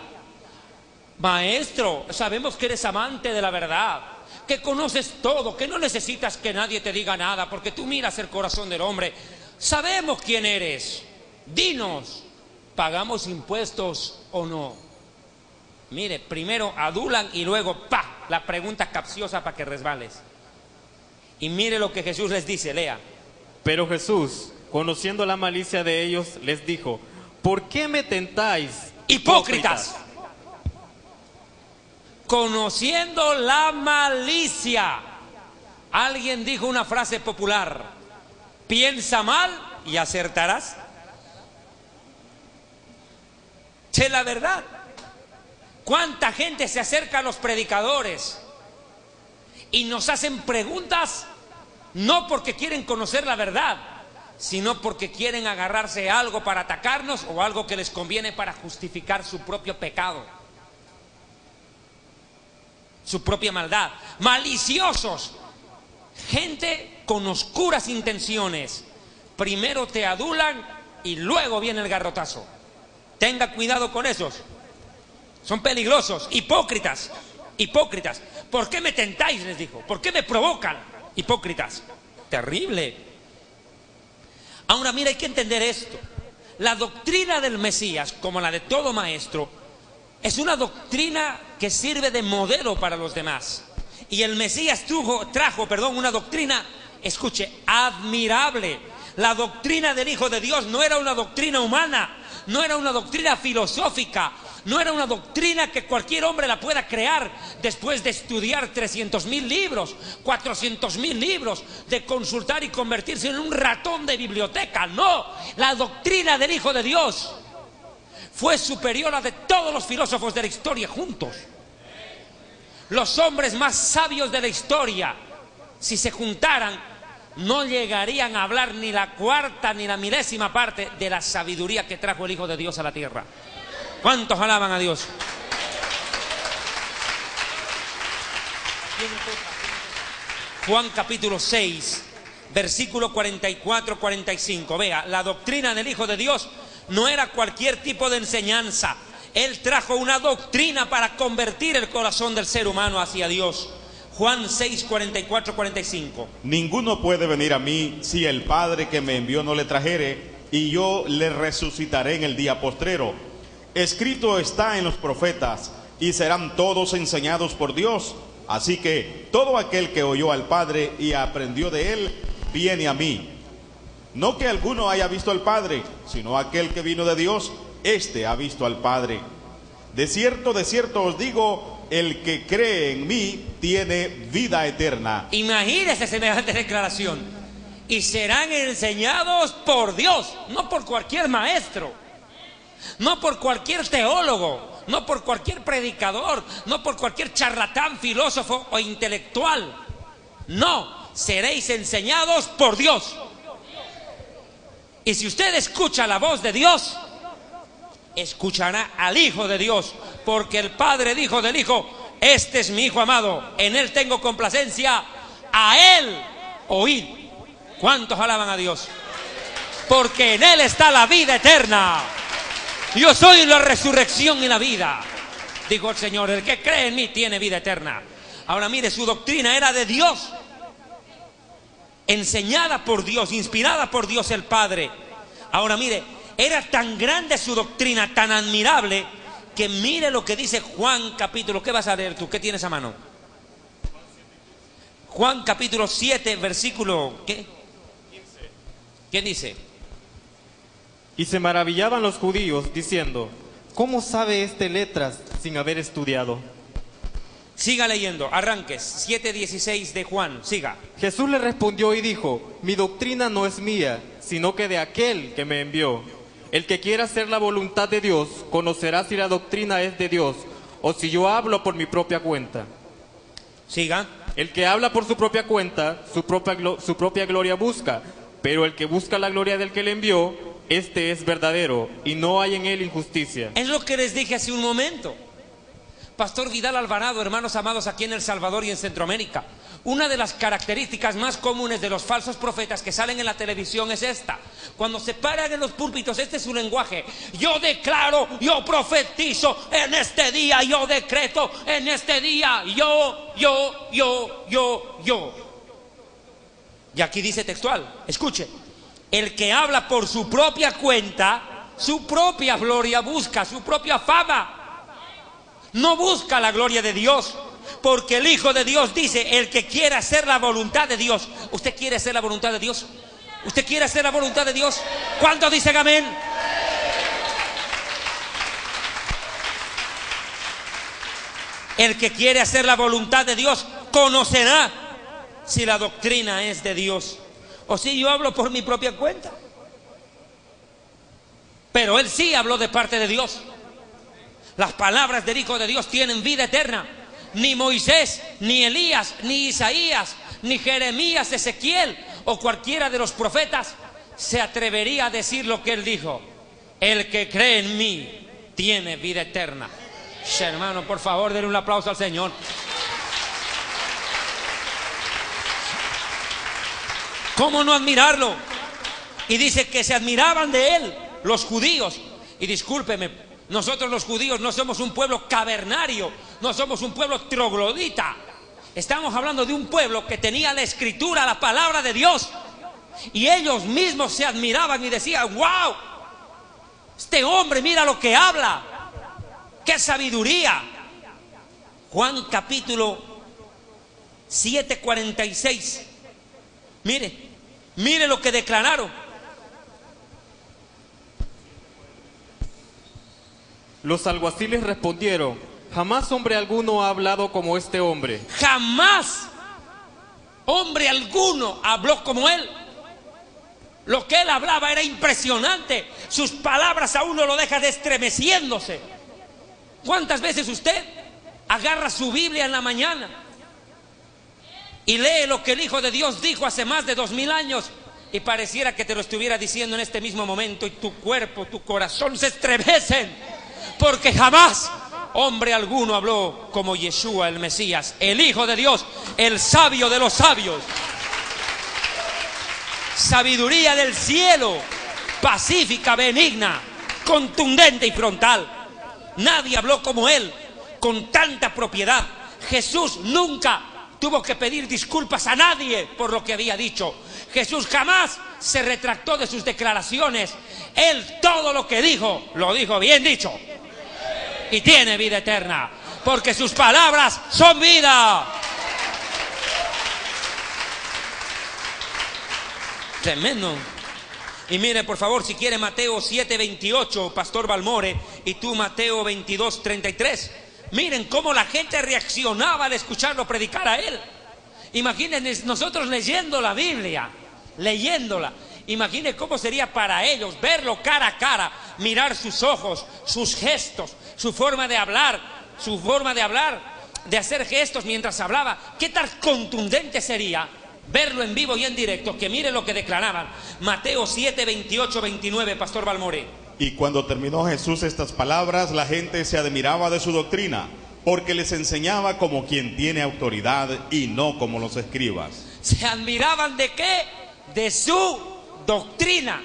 Speaker 1: Maestro, sabemos que eres amante de la verdad, que conoces todo, que no necesitas que nadie te diga nada, porque tú miras el corazón del hombre. Sabemos quién eres. Dinos, ¿pagamos impuestos o no? Mire, primero adulan y luego la pregunta capciosa para que resbales. Y mire lo que Jesús les dice, lea.
Speaker 2: Pero Jesús, conociendo la malicia de ellos, les dijo: ¿por qué me tentáis,
Speaker 1: hipócritas? Conociendo la malicia. Alguien dijo una frase popular: piensa mal y acertarás. Che, la verdad. ¿Cuánta gente se acerca a los predicadores y nos hacen preguntas no porque quieren conocer la verdad, sino porque quieren agarrarse a algo para atacarnos o algo que les conviene para justificar su propio pecado, su propia maldad? Maliciosos, gente con oscuras intenciones. Primero te adulan y luego viene el garrotazo. Tenga cuidado con esos. Son peligrosos, hipócritas, hipócritas. ¿Por qué me tentáis?, les dijo. ¿Por qué me provocan? Hipócritas. Terrible. Ahora mira, hay que entender esto. La doctrina del Mesías, como la de todo maestro, es una doctrina que sirve de modelo para los demás. Y el Mesías trajo una doctrina, escuche, admirable. La doctrina del Hijo de Dios no era una doctrina humana, no era una doctrina filosófica, no era una doctrina que cualquier hombre la pueda crear después de estudiar 300.000 libros, 400.000 libros, de consultar y convertirse en un ratón de biblioteca. No, la doctrina del Hijo de Dios fue superior a la de todos los filósofos de la historia juntos. Los hombres más sabios de la historia, si se juntaran, no llegarían a hablar ni la cuarta ni la milésima parte de la sabiduría que trajo el Hijo de Dios a la tierra. ¿Cuántos alaban a Dios? Juan capítulo 6, versículo 44-45. Vea, la doctrina del Hijo de Dios no era cualquier tipo de enseñanza. Él trajo una doctrina para convertir el corazón del ser humano hacia Dios. Juan 6, 44-45.
Speaker 3: Ninguno puede venir a mí si el Padre que me envió no le trajere, y yo le resucitaré en el día postrero. Escrito está en los profetas, y serán todos enseñados por Dios. Así que todo aquel que oyó al Padre y aprendió de él, viene a mí. No que alguno haya visto al Padre, sino aquel que vino de Dios, éste ha visto al Padre. De cierto os digo, el que cree en mí tiene vida eterna.
Speaker 1: Imagínese semejante declaración. Y serán enseñados por Dios, no por cualquier maestro. No por cualquier teólogo, no por cualquier predicador, no por cualquier charlatán, filósofo o intelectual. No, seréis enseñados por Dios. Y si usted escucha la voz de Dios, escuchará al Hijo de Dios, porque el Padre dijo del Hijo: este es mi Hijo amado, en Él tengo complacencia, a Él oíd. ¿Cuántos alaban a Dios? Porque en Él está la vida eterna. Yo soy la resurrección y la vida, dijo el Señor. El que cree en mí tiene vida eterna. Ahora mire, su doctrina era de Dios, enseñada por Dios, inspirada por Dios el Padre. Ahora mire, era tan grande su doctrina, tan admirable, que mire lo que dice Juan capítulo. ¿Qué vas a leer tú? ¿Qué tienes a mano? Juan capítulo 7, versículo ¿qué? ¿Qué dice?
Speaker 2: Y se maravillaban los judíos diciendo: ¿cómo sabe este letras sin haber estudiado?
Speaker 1: Siga leyendo, arranques, 7:16 de Juan, siga.
Speaker 2: Jesús le respondió y dijo: mi doctrina no es mía, sino que de aquel que me envió. El que quiera hacer la voluntad de Dios conocerá si la doctrina es de Dios o si yo hablo por mi propia cuenta.
Speaker 1: Siga.
Speaker 2: El que habla por su propia cuenta, su propia gloria busca, pero el que busca la gloria del que le envió, este es verdadero, y no hay en él injusticia.
Speaker 1: Es lo que les dije hace un momento. Pastor Vidal Alvarado, hermanos amados aquí en El Salvador y en Centroamérica, una de las características más comunes de los falsos profetas que salen en la televisión es esta: cuando se paran en los púlpitos, este es su lenguaje: yo declaro, yo profetizo en este día, yo decreto en este día, yo. Y aquí dice textual, escuche: el que habla por su propia cuenta, su propia gloria busca, su propia fama. No busca la gloria de Dios, porque el Hijo de Dios dice: el que quiera hacer la voluntad de Dios. ¿Usted quiere hacer la voluntad de Dios? ¿Usted quiere hacer la voluntad de Dios? ¿Cuántos dicen amén? El que quiere hacer la voluntad de Dios conocerá si la doctrina es de Dios o si yo hablo por mi propia cuenta. Pero él sí habló de parte de Dios. Las palabras del Hijo de Dios tienen vida eterna. Ni Moisés, ni Elías, ni Isaías, ni Jeremías, Ezequiel o cualquiera de los profetas se atrevería a decir lo que él dijo: el que cree en mí tiene vida eterna. Hermano, por favor, denle un aplauso al Señor. ¿Cómo no admirarlo? Y dice que se admiraban de él los judíos. Y discúlpeme, nosotros los judíos no somos un pueblo cavernario, no somos un pueblo troglodita. Estamos hablando de un pueblo que tenía la escritura, la palabra de Dios. Y ellos mismos se admiraban y decían: wow, este hombre mira lo que habla, qué sabiduría. Juan capítulo 7:46. Mire lo que declararon.
Speaker 2: Los alguaciles respondieron: jamás hombre alguno ha hablado como este hombre.
Speaker 1: Jamás hombre alguno habló como él. Lo que él hablaba era impresionante. Sus palabras a uno lo dejan estremeciéndose. ¿Cuántas veces usted agarra su Biblia en la mañana y lee lo que el Hijo de Dios dijo hace más de 2000 años y pareciera que te lo estuviera diciendo en este mismo momento, y tu cuerpo, tu corazón se estremecen? Porque jamás hombre alguno habló como Yeshua el Mesías, el Hijo de Dios, el sabio de los sabios. Sabiduría del cielo, pacífica, benigna, contundente y frontal. Nadie habló como él, con tanta propiedad. Jesús nunca tuvo que pedir disculpas a nadie por lo que había dicho. Jesús jamás se retractó de sus declaraciones. Él todo lo que dijo, lo dijo bien dicho. Y tiene vida eterna, porque sus palabras son vida. Tremendo. Y mire, por favor, si quiere Mateo 7:28, Pastor Balmore, y tú Mateo 22:33. Miren cómo la gente reaccionaba al escucharlo predicar a él. Imagínense nosotros leyendo la Biblia, leyéndola. Imaginen cómo sería para ellos verlo cara a cara, mirar sus ojos, sus gestos, su forma de hablar, de hacer gestos mientras hablaba. ¿Qué tan contundente sería verlo en vivo y en directo? Que mire lo que declaraban. Mateo 7, 28, 29, Pastor Balmore.
Speaker 3: Y cuando terminó Jesús estas palabras, la gente se admiraba de su doctrina, porque les enseñaba como quien tiene autoridad y no como los escribas.
Speaker 1: ¿Se admiraban de qué? De su doctrina,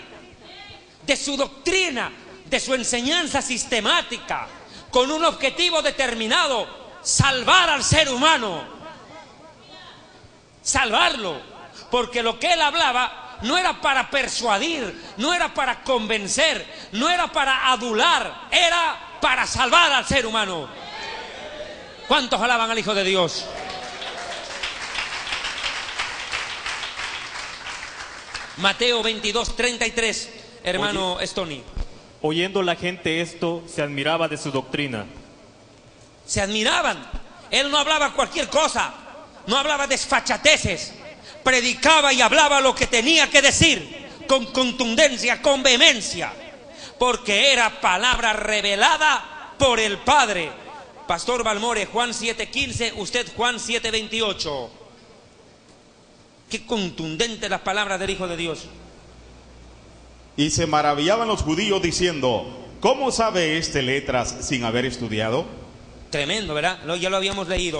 Speaker 1: de su enseñanza sistemática, con un objetivo determinado: salvar al ser humano, salvarlo, porque lo que él hablaba no era para persuadir, no era para convencer, no era para adular, era para salvar al ser humano. ¿Cuántos alaban al Hijo de Dios? Mateo 22, 33, hermano Stony.
Speaker 2: Oyendo la gente esto, se admiraba de su doctrina.
Speaker 1: Se admiraban. Él no hablaba cualquier cosa, no hablaba desfachateces, predicaba y hablaba lo que tenía que decir, con contundencia, con vehemencia, porque era palabra revelada por el Padre. Pastor Balmore, Juan 7:15, usted Juan 7:28. Qué contundente las palabras del Hijo de Dios.
Speaker 3: Y se maravillaban los judíos diciendo: ¿cómo sabe este letras sin haber estudiado?
Speaker 1: Tremendo, ¿verdad? Ya lo habíamos leído.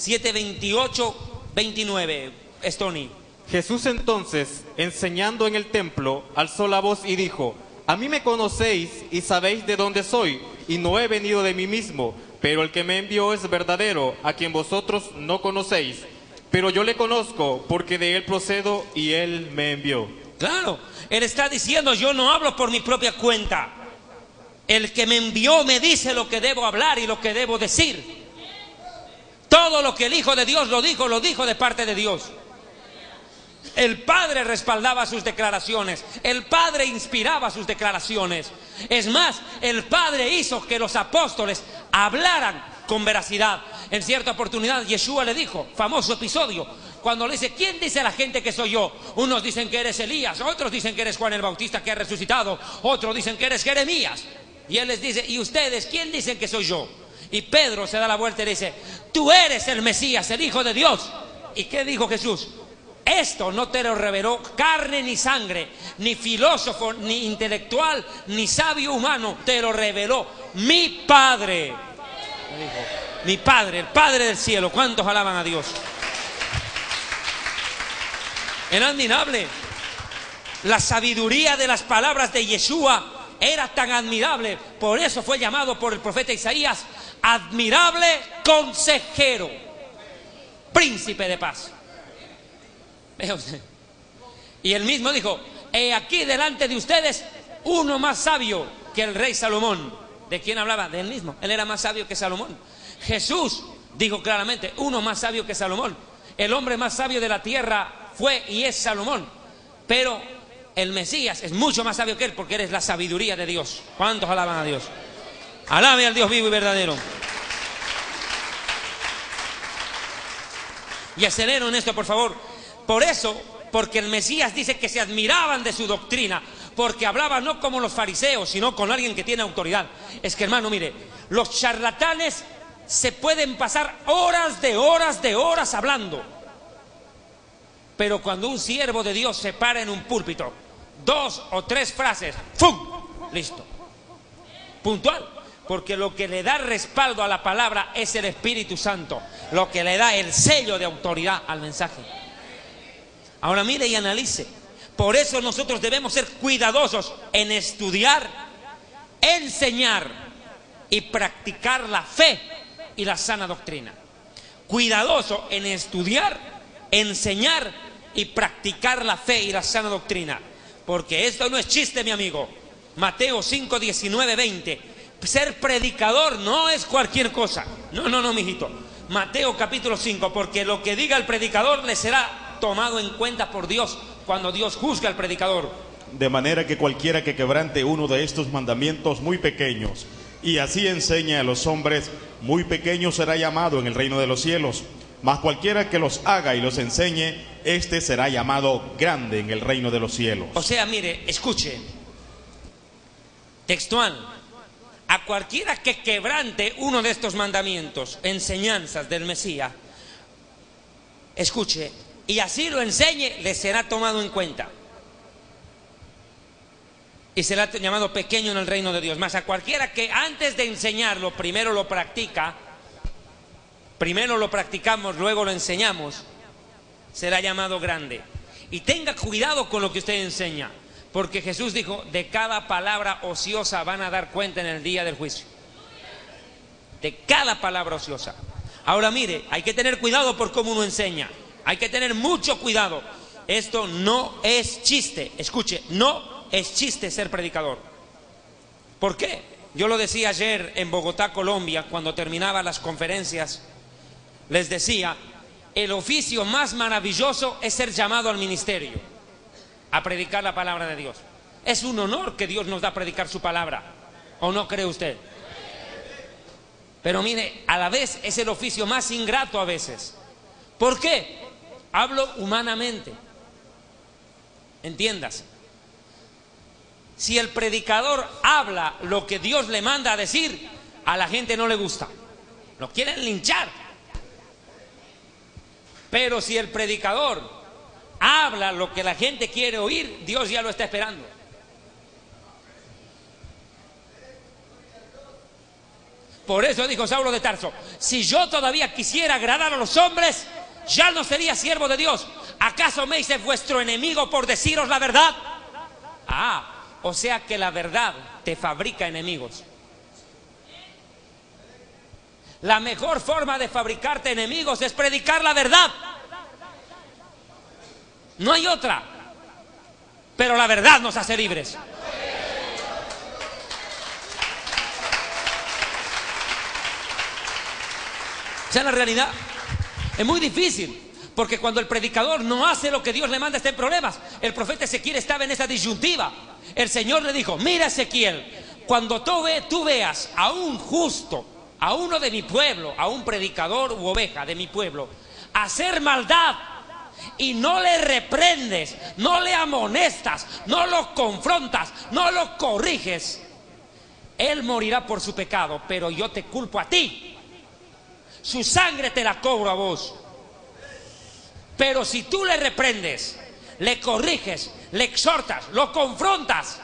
Speaker 1: 7:28, 29, Stony.
Speaker 2: Jesús entonces, enseñando en el templo, alzó la voz y dijo: a mí me conocéis y sabéis de dónde soy, y no he venido de mí mismo, pero el que me envió es verdadero, a quien vosotros no conocéis. Pero yo le conozco, porque de él procedo y él me envió.
Speaker 1: Claro, él está diciendo: yo no hablo por mi propia cuenta. El que me envió me dice lo que debo hablar y lo que debo decir. Todo lo que el Hijo de Dios lo dijo de parte de Dios. El Padre respaldaba sus declaraciones, el Padre inspiraba sus declaraciones. Es más, el Padre hizo que los apóstoles hablaran con veracidad. En cierta oportunidad Yeshua le dijo, famoso episodio, cuando le dice: ¿quién dice la gente que soy yo? Unos dicen que eres Elías, otros dicen que eres Juan el Bautista que ha resucitado, otros dicen que eres Jeremías. Y él les dice: ¿y ustedes quién dicen que soy yo? Y Pedro se da la vuelta y le dice: tú eres el Mesías, el Hijo de Dios. ¿Y qué dijo Jesús? Esto no te lo reveló carne ni sangre, ni filósofo, ni intelectual, ni sabio humano, te lo reveló mi Padre. Mi Padre, el Padre del cielo. ¿Cuántos alaban a Dios? Era admirable. La sabiduría de las palabras de Yeshua era tan admirable. Por eso fue llamado por el profeta Isaías admirable consejero, príncipe de paz. Vea usted. Y él mismo dijo: he aquí delante de ustedes uno más sabio que el rey Salomón. ¿De quién hablaba? De él mismo. Él era más sabio que Salomón. Jesús dijo claramente: uno más sabio que Salomón. El hombre más sabio de la tierra fue y es Salomón. Pero el Mesías es mucho más sabio que él, porque él es la sabiduría de Dios. ¿Cuántos alaban a Dios? Alabe al Dios vivo y verdadero. Y acelero en esto, por favor. Por eso, porque el Mesías dice que se admiraban de su doctrina, porque hablaba no como los fariseos, sino con alguien que tiene autoridad. Es que, hermano, mire, los charlatanes se pueden pasar horas de horas hablando, pero cuando un siervo de Dios se para en un púlpito, 2 o 3 frases, ¡fum!, listo, puntual. Porque lo que le da respaldo a la palabra es el Espíritu Santo, lo que le da el sello de autoridad al mensaje. Ahora mire y analice. Por eso nosotros debemos ser cuidadosos en estudiar, enseñar y practicar la fe y la sana doctrina. Cuidadoso en estudiar, enseñar y practicar la fe y la sana doctrina. Porque esto no es chiste, mi amigo. Mateo 5, 19, 20. Ser predicador no es cualquier cosa. No, mijito. Mateo capítulo 5. Porque lo que diga el predicador le será tomado en cuenta por Dios cuando Dios juzga al predicador.
Speaker 3: De manera que cualquiera que quebrante uno de estos mandamientos muy pequeños y así enseñe a los hombres, muy pequeño será llamado en el reino de los cielos. Mas cualquiera que los haga y los enseñe, este será llamado grande en el reino de los cielos.
Speaker 1: O sea, mire, escuche. textual, a cualquiera que quebrante uno de estos mandamientos, enseñanzas del Mesías, escuche, y así lo enseñe, le será tomado en cuenta. Y será llamado pequeño en el reino de Dios. Mas a cualquiera que antes de enseñarlo, primero lo practica, primero lo practicamos, luego lo enseñamos, será llamado grande. Y tenga cuidado con lo que usted enseña, porque Jesús dijo, de cada palabra ociosa van a dar cuenta en el día del juicio. De cada palabra ociosa. Ahora mire, hay que tener cuidado por cómo uno enseña. Hay que tener mucho cuidado. Esto no es chiste. Escuche, no es chiste ser predicador. ¿Por qué? Yo lo decía ayer en Bogotá, Colombia, cuando terminaba las conferencias. Les decía, el oficio más maravilloso es ser llamado al ministerio, a predicar la palabra de Dios. Es un honor que Dios nos da a predicar su palabra. ¿O no cree usted? Pero mire, a la vez es el oficio más ingrato a veces. ¿Por qué? Hablo humanamente. Entiéndase. Si el predicador habla lo que Dios le manda a decir, a la gente no le gusta. Lo quieren linchar. Pero si el predicador habla lo que la gente quiere oír, Dios ya lo está esperando. Por eso dijo Saulo de Tarso, si yo todavía quisiera agradar a los hombres, ya no sería siervo de Dios. ¿Acaso me hice vuestro enemigo por deciros la verdad? O sea que la verdad te fabrica enemigos. La mejor forma de fabricarte enemigos es predicar la verdad. No hay otra. Pero la verdad nos hace libres. O sea, la realidad es muy difícil, porque cuando el predicador no hace lo que Dios le manda está en problemas. El profeta Ezequiel estaba en esa disyuntiva. El Señor le dijo, mira Ezequiel, cuando tú veas a un justo, a uno de mi pueblo, a un predicador u oveja de mi pueblo, hacer maldad y no le reprendes, no le amonestas, no lo confrontas, no lo corriges, él morirá por su pecado, pero yo te culpo a ti. Su sangre te la cobro a vos. Pero si tú le reprendes, le corriges, le exhortas, lo confrontas,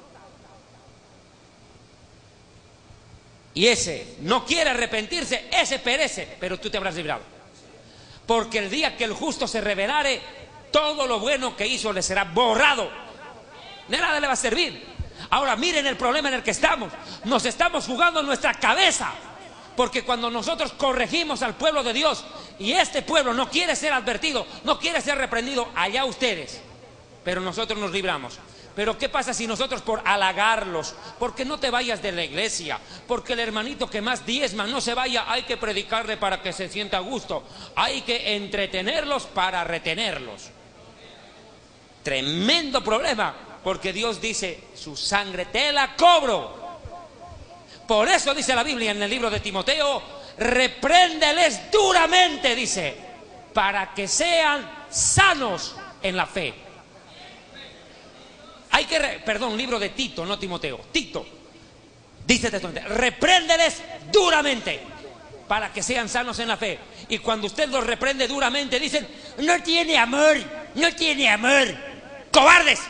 Speaker 1: y ese no quiere arrepentirse, ese perece, pero tú te habrás librado. Porque el día que el justo se rebelare, todo lo bueno que hizo le será borrado. De nada le va a servir. Ahora miren el problema en el que estamos. Nos estamos jugando nuestra cabeza. Porque cuando nosotros corregimos al pueblo de Dios y este pueblo no quiere ser advertido, no quiere ser reprendido, allá ustedes, pero nosotros nos libramos. Pero ¿qué pasa si nosotros por halagarlos, porque no te vayas de la iglesia, porque el hermanito que más diezma no se vaya, hay que predicarle para que se sienta a gusto, hay que entretenerlos para retenerlos? Tremendo problema, porque Dios dice, su sangre te la cobro. Por eso dice la Biblia en el libro de Timoteo, repréndeles duramente, dice, para que sean sanos en la fe. Hay que, libro de Tito, no Timoteo, Tito, dice textualmente, repréndeles duramente, para que sean sanos en la fe. Y cuando usted los reprende duramente, dicen, no tiene amor, no tiene amor, cobardes.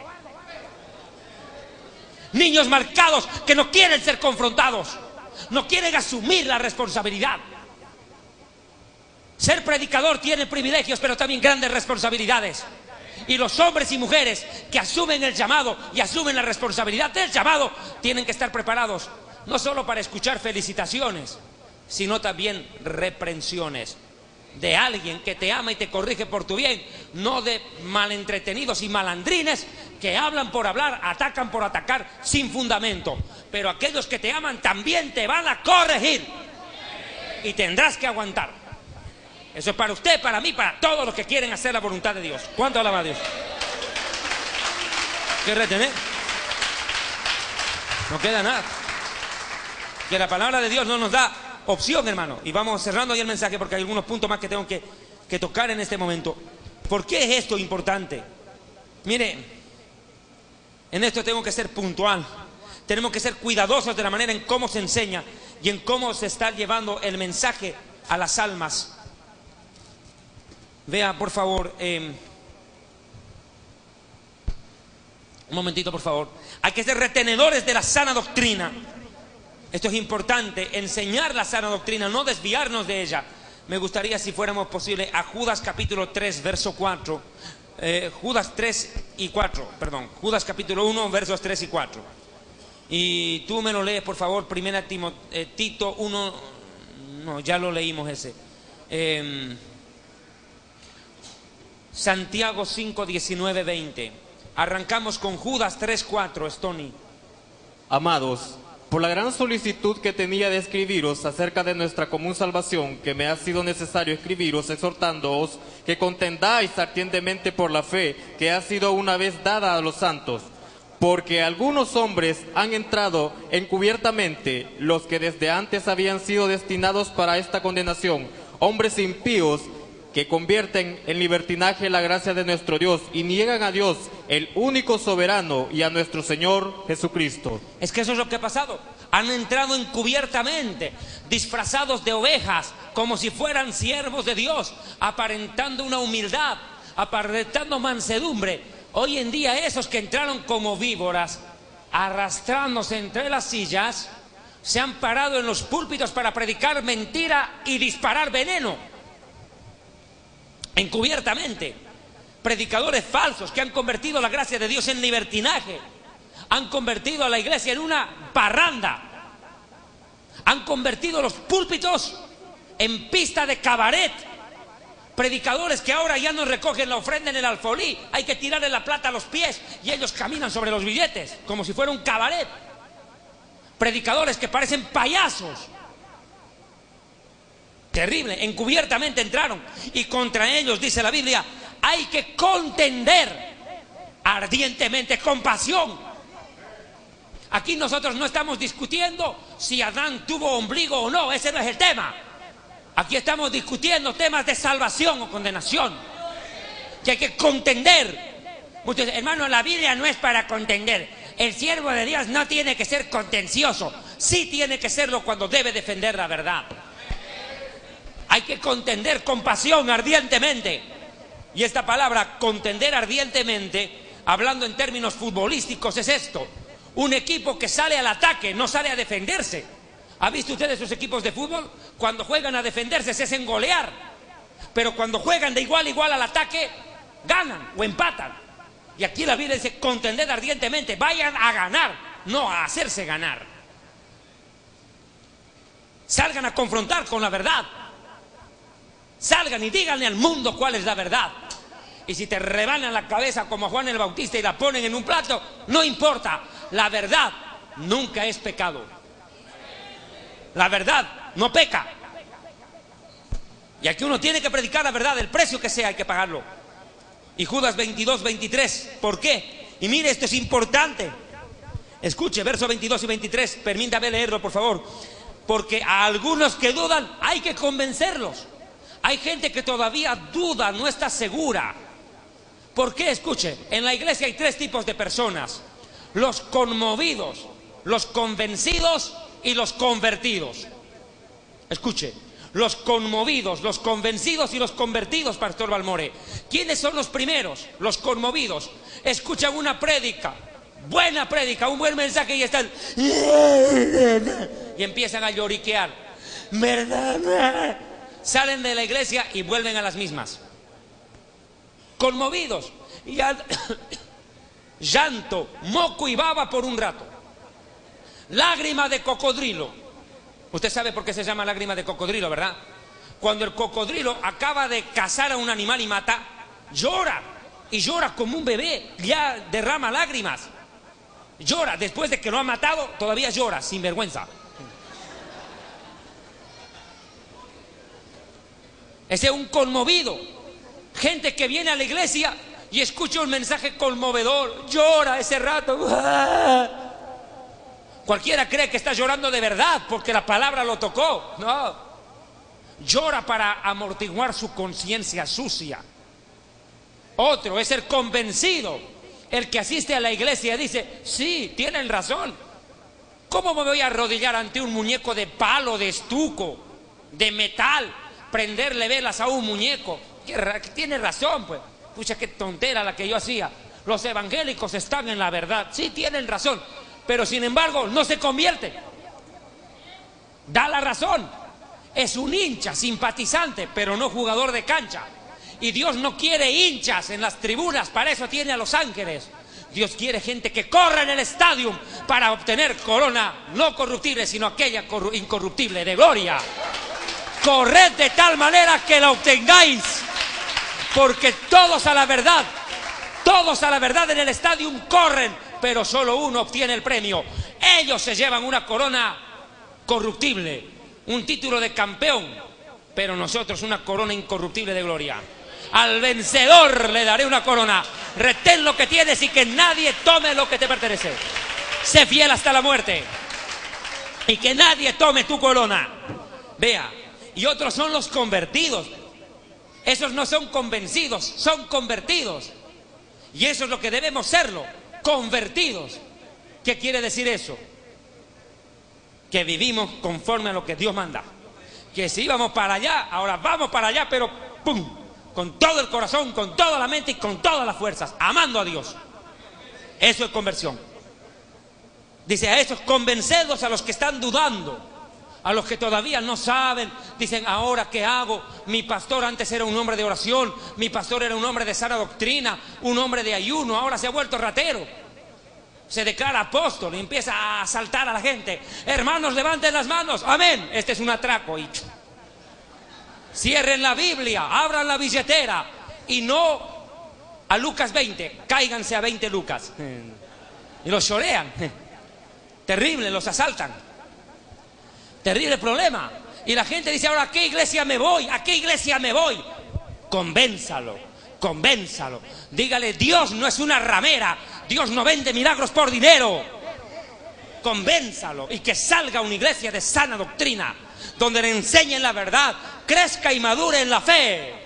Speaker 1: Niños marcados que no quieren ser confrontados, no quieren asumir la responsabilidad. Ser predicador tiene privilegios, pero también grandes responsabilidades. Y los hombres y mujeres que asumen el llamado y asumen la responsabilidad del llamado tienen que estar preparados, no solo para escuchar felicitaciones, sino también reprensiones de alguien que te ama y te corrige por tu bien, no de malentretenidos y malandrines que hablan por hablar, atacan por atacar sin fundamento. Pero aquellos que te aman también te van a corregir y tendrás que aguantar. Eso es para usted, para mí, para todos los que quieren hacer la voluntad de Dios. ¿Cuánto alaba a Dios? ¿Qué retener? No queda nada. Que la palabra de Dios no nos da opción, hermano. Y vamos cerrando ya el mensaje porque hay algunos puntos más que tengo que tocar en este momento. ¿Por qué es esto importante? Mire, en esto tengo que ser puntual. Tenemos que ser cuidadosos de la manera en cómo se enseña y en cómo se está llevando el mensaje a las almas. Vea, por favor, un momentito, por favor. Hay que ser retenedores de la sana doctrina. Esto es importante, enseñar la sana doctrina, no desviarnos de ella. Me gustaría, si fuéramos posible, a Judas capítulo 3, verso 4. Judas 3 y 4, perdón. Judas capítulo 1, versos 3 y 4. Y tú me lo lees, por favor, primera Tito 1, no, ya lo leímos ese. Santiago 5, 19, 20. Arrancamos con Judas 3, 4, Stony.
Speaker 2: Amados, por la gran solicitud que tenía de escribiros acerca de nuestra común salvación, que me ha sido necesario escribiros, exhortándoos que contendáis ardientemente por la fe que ha sido una vez dada a los santos. Porque algunos hombres han entrado encubiertamente, los que desde antes habían sido destinados para esta condenación, hombres impíos que convierten en libertinaje la gracia de nuestro Dios y niegan a Dios, el único soberano, y a nuestro Señor Jesucristo.
Speaker 1: Es que eso es lo que ha pasado. Han entrado encubiertamente, disfrazados de ovejas, como si fueran siervos de Dios, aparentando una humildad, aparentando mansedumbre. Hoy en día esos que entraron como víboras, arrastrándose entre las sillas, se han parado en los púlpitos para predicar mentira y disparar veneno. Encubiertamente. Predicadores falsos que han convertido la gracia de Dios en libertinaje. Han convertido a la iglesia en una parranda. Han convertido los púlpitos en pista de cabaret. Predicadores que ahora ya no recogen la ofrenda en el alfolí, hay que tirarle la plata a los pies y ellos caminan sobre los billetes como si fuera un cabaret. Predicadores que parecen payasos. Terrible, encubiertamente entraron y contra ellos, dice la Biblia, hay que contender ardientemente, con pasión. Aquí nosotros no estamos discutiendo si Adán tuvo ombligo o no, ese no es el tema. Aquí estamos discutiendo temas de salvación o condenación, que hay que contender. Muchos, hermano, la Biblia no es para contender. El siervo de Dios no tiene que ser contencioso. Sí tiene que serlo cuando debe defender la verdad. Hay que contender con pasión, ardientemente. Y esta palabra, contender ardientemente, hablando en términos futbolísticos, es esto. Un equipo que sale al ataque, no sale a defenderse. ¿Ha visto ustedes esos equipos de fútbol? Cuando juegan a defenderse se hacen golear. Pero cuando juegan de igual a igual al ataque, ganan o empatan. Y aquí la Biblia dice, contended ardientemente, vayan a ganar, no a hacerse ganar. Salgan a confrontar con la verdad. Salgan y díganle al mundo cuál es la verdad. Y si te rebanan la cabeza como a Juan el Bautista y la ponen en un plato, no importa. La verdad nunca es pecado. La verdad no peca. Y aquí uno tiene que predicar la verdad, el precio que sea hay que pagarlo. Y Judas 22, 23, ¿por qué? Y mire, esto es importante. Escuche, versos 22 y 23, permítame leerlo, por favor. Porque a algunos que dudan hay que convencerlos. Hay gente que todavía duda, no está segura. ¿Por qué? Escuche, en la iglesia hay tres tipos de personas: los conmovidos, los convencidos y los convertidos. Escuche, los conmovidos, los convencidos y los convertidos, Pastor Balmore. ¿Quiénes son los primeros? Los conmovidos. Escuchan una prédica, buena prédica, un buen mensaje y están y empiezan a lloriquear. ¿Verdad? Salen de la iglesia y vuelven a las mismas. Conmovidos. Llanto, moco y baba por un rato. Lágrima de cocodrilo. Usted sabe por qué se llama lágrima de cocodrilo, ¿verdad? Cuando el cocodrilo acaba de cazar a un animal y mata, llora. Y llora como un bebé, ya derrama lágrimas. Llora, después de que lo ha matado, todavía llora, sin vergüenza. Ese es un conmovido. Gente que viene a la iglesia y escucha un mensaje conmovedor, llora ese rato. Cualquiera cree que está llorando de verdad porque la palabra lo tocó. No. Llora para amortiguar su conciencia sucia. Otro es el convencido, el que asiste a la iglesia y dice, sí, tienen razón. ¿Cómo me voy a arrodillar ante un muñeco de palo, de estuco, de metal, prenderle velas a un muñeco? Tiene razón, pues. Pucha, qué tontera la que yo hacía. Los evangélicos están en la verdad, sí tienen razón, pero sin embargo no se convierte. Da la razón. Es un hincha, simpatizante, pero no jugador de cancha. Y Dios no quiere hinchas en las tribunas, para eso tiene a los ángeles. Dios quiere gente que corra en el estadio para obtener corona no corruptible, sino aquella incorruptible de gloria. Corred de tal manera que la obtengáis, porque todos a la verdad en el estadio corren, pero solo uno obtiene el premio. Ellos se llevan una corona corruptible, un título de campeón, pero nosotros una corona incorruptible de gloria. Al vencedor le daré una corona. Retén lo que tienes y que nadie tome lo que te pertenece. Sé fiel hasta la muerte y que nadie tome tu corona. Vea, y otros son los convertidos. Esos no son convencidos, son convertidos. Y eso es lo que debemos serlo, convertidos. ¿Qué quiere decir eso? Que vivimos conforme a lo que Dios manda. Que si íbamos para allá, ahora vamos para allá, pero ¡pum!, con todo el corazón, con toda la mente y con todas las fuerzas, amando a Dios. Eso es conversión. Dice, a esos convencedos, a los que están dudando, a los que todavía no saben, dicen, ¿ahora qué hago? Mi pastor antes era un hombre de oración, mi pastor era un hombre de sana doctrina, un hombre de ayuno, ahora se ha vuelto ratero. Se declara apóstol y empieza a asaltar a la gente. Hermanos, levanten las manos, amén. Este es un atraco. Y cierren la Biblia, abran la billetera y no a Lucas 20, cáiganse a 20 Lucas. Y los chorean. Terrible, los asaltan. Terrible problema. Y la gente dice, ahora, ¿a qué iglesia me voy? ¿A qué iglesia me voy? Convénzalo, convénzalo. Dígale, Dios no es una ramera. Dios no vende milagros por dinero. Convénzalo y que salga a una iglesia de sana doctrina, donde le enseñen la verdad, crezca y madure en la fe.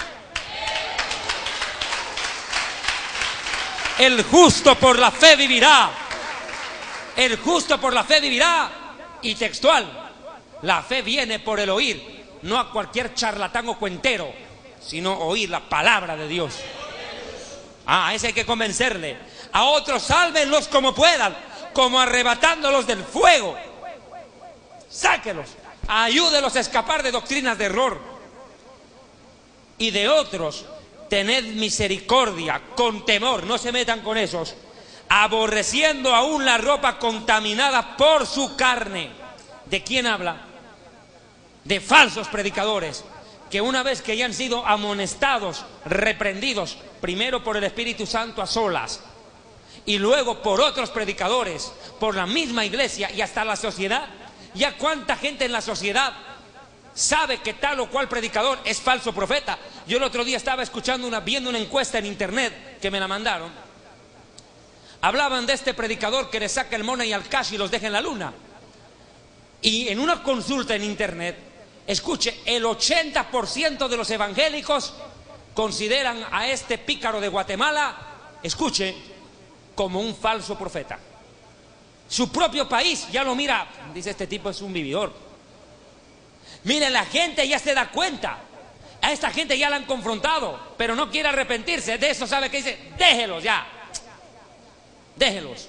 Speaker 1: El justo por la fe vivirá. El justo por la fe vivirá. Y textual, la fe viene por el oír, no a cualquier charlatán o cuentero, sino oír la palabra de Dios. A ese hay que convencerle. A otros sálvenlos como puedan, como arrebatándolos del fuego. Sáquelos, ayúdelos a escapar de doctrinas de error. Y de otros, tened misericordia, con temor, no se metan con esos, aborreciendo aún la ropa contaminada por su carne. ¿De quién habla? De falsos predicadores, que una vez que ya han sido amonestados, reprendidos, primero por el Espíritu Santo a solas, y luego por otros predicadores, por la misma iglesia y hasta la sociedad, ya cuánta gente en la sociedad sabe que tal o cual predicador es falso profeta. Yo el otro día estaba viendo una encuesta en internet que me la mandaron. Hablaban de este predicador que le saca el money al cash y los deja en la luna. Y en una consulta en internet, escuche, el 80% de los evangélicos consideran a este pícaro de Guatemala, escuche, como un falso profeta. Su propio país ya lo mira, dice, este tipo es un vividor. Mire, la gente ya se da cuenta. A esta gente ya la han confrontado, pero no quiere arrepentirse. De eso sabe que dice, déjelos ya. Déjelos.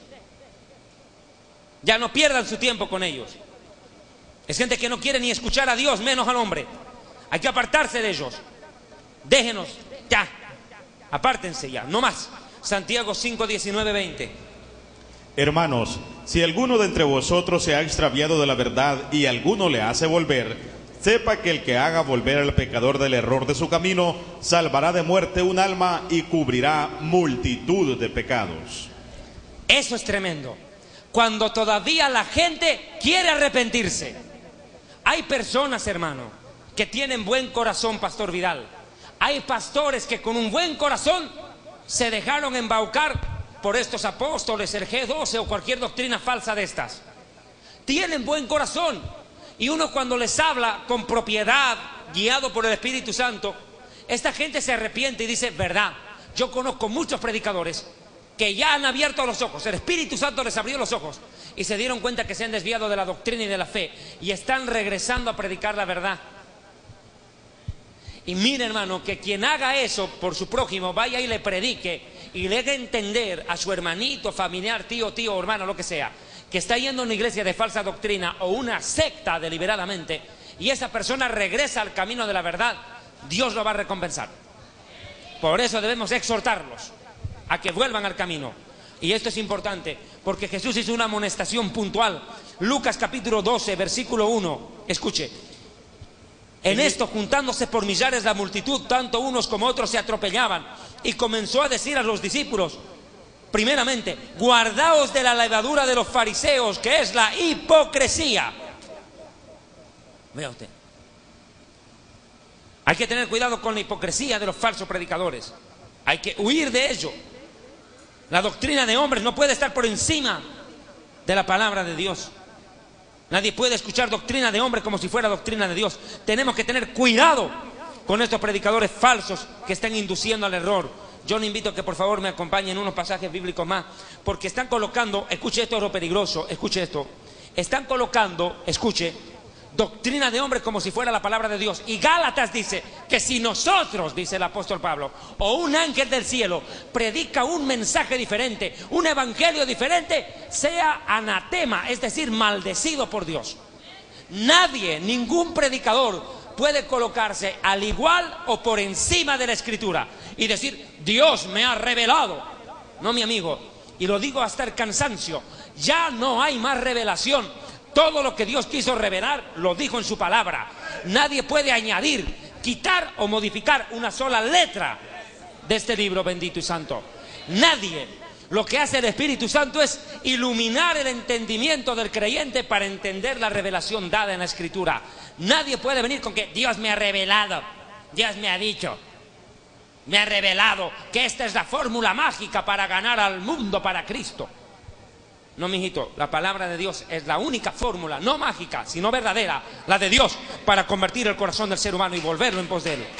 Speaker 1: Ya no pierdan su tiempo con ellos. Es gente que no quiere ni escuchar a Dios, menos al hombre. Hay que apartarse de ellos. Déjenos ya. Apártense ya, no más. Santiago 5, 19, 20.
Speaker 3: Hermanos, si alguno de entre vosotros se ha extraviado de la verdad y alguno le hace volver, sepa que el que haga volver al pecador del error de su camino, salvará de muerte un alma y cubrirá multitud de pecados.
Speaker 1: Eso es tremendo. Cuando todavía la gente quiere arrepentirse. Hay personas, hermano, que tienen buen corazón, Pastor Vidal. Hay pastores que con un buen corazón se dejaron embaucar por estos apóstoles, el G12 o cualquier doctrina falsa de estas. Tienen buen corazón. Y uno cuando les habla con propiedad, guiado por el Espíritu Santo, esta gente se arrepiente y dice, verdad, yo conozco muchos predicadores que ya han abierto los ojos, el Espíritu Santo les abrió los ojos y se dieron cuenta que se han desviado de la doctrina y de la fe y están regresando a predicar la verdad. Y mire, hermano, que quien haga eso por su prójimo, vaya y le predique y le haga entender a su hermanito, familiar, tío, hermano, lo que sea, que está yendo a una iglesia de falsa doctrina o una secta deliberadamente, y esa persona regresa al camino de la verdad, Dios lo va a recompensar. Por eso debemos exhortarlos a que vuelvan al camino. Y esto es importante, porque Jesús hizo una amonestación puntual. Lucas capítulo 12, versículo 1, escuche. En esto, juntándose por millares la multitud, tanto unos como otros se atropellaban, y comenzó a decir a los discípulos, primeramente, guardaos de la levadura de los fariseos, que es la hipocresía. Vea usted, hay que tener cuidado con la hipocresía de los falsos predicadores, hay que huir de ello. La doctrina de hombres no puede estar por encima de la palabra de Dios. Nadie puede escuchar doctrina de hombre como si fuera doctrina de Dios. Tenemos que tener cuidado con estos predicadores falsos que están induciendo al error. Yo le invito a que por favor me acompañen unos pasajes bíblicos más, porque están colocando, escuche esto, es lo peligroso, escuche esto, están colocando, escuche, doctrina de hombre como si fuera la palabra de Dios. Y Gálatas dice que si nosotros, dice el apóstol Pablo, o un ángel del cielo predica un mensaje diferente, un evangelio diferente, sea anatema, es decir, maldecido por Dios. Nadie, ningún predicador puede colocarse al igual o por encima de la escritura y decir, Dios me ha revelado. No, mi amigo, y lo digo hasta el cansancio, ya no hay más revelación. Todo lo que Dios quiso revelar lo dijo en su palabra. Nadie puede añadir, quitar o modificar una sola letra de este libro bendito y santo. Nadie. Lo que hace el Espíritu Santo es iluminar el entendimiento del creyente para entender la revelación dada en la Escritura. Nadie puede venir con que Dios me ha revelado, Dios me ha dicho, me ha revelado que esta es la fórmula mágica para ganar al mundo para Cristo. No, mijito, la palabra de Dios es la única fórmula, no mágica, sino verdadera, la de Dios, para convertir el corazón del ser humano y volverlo en pos de él.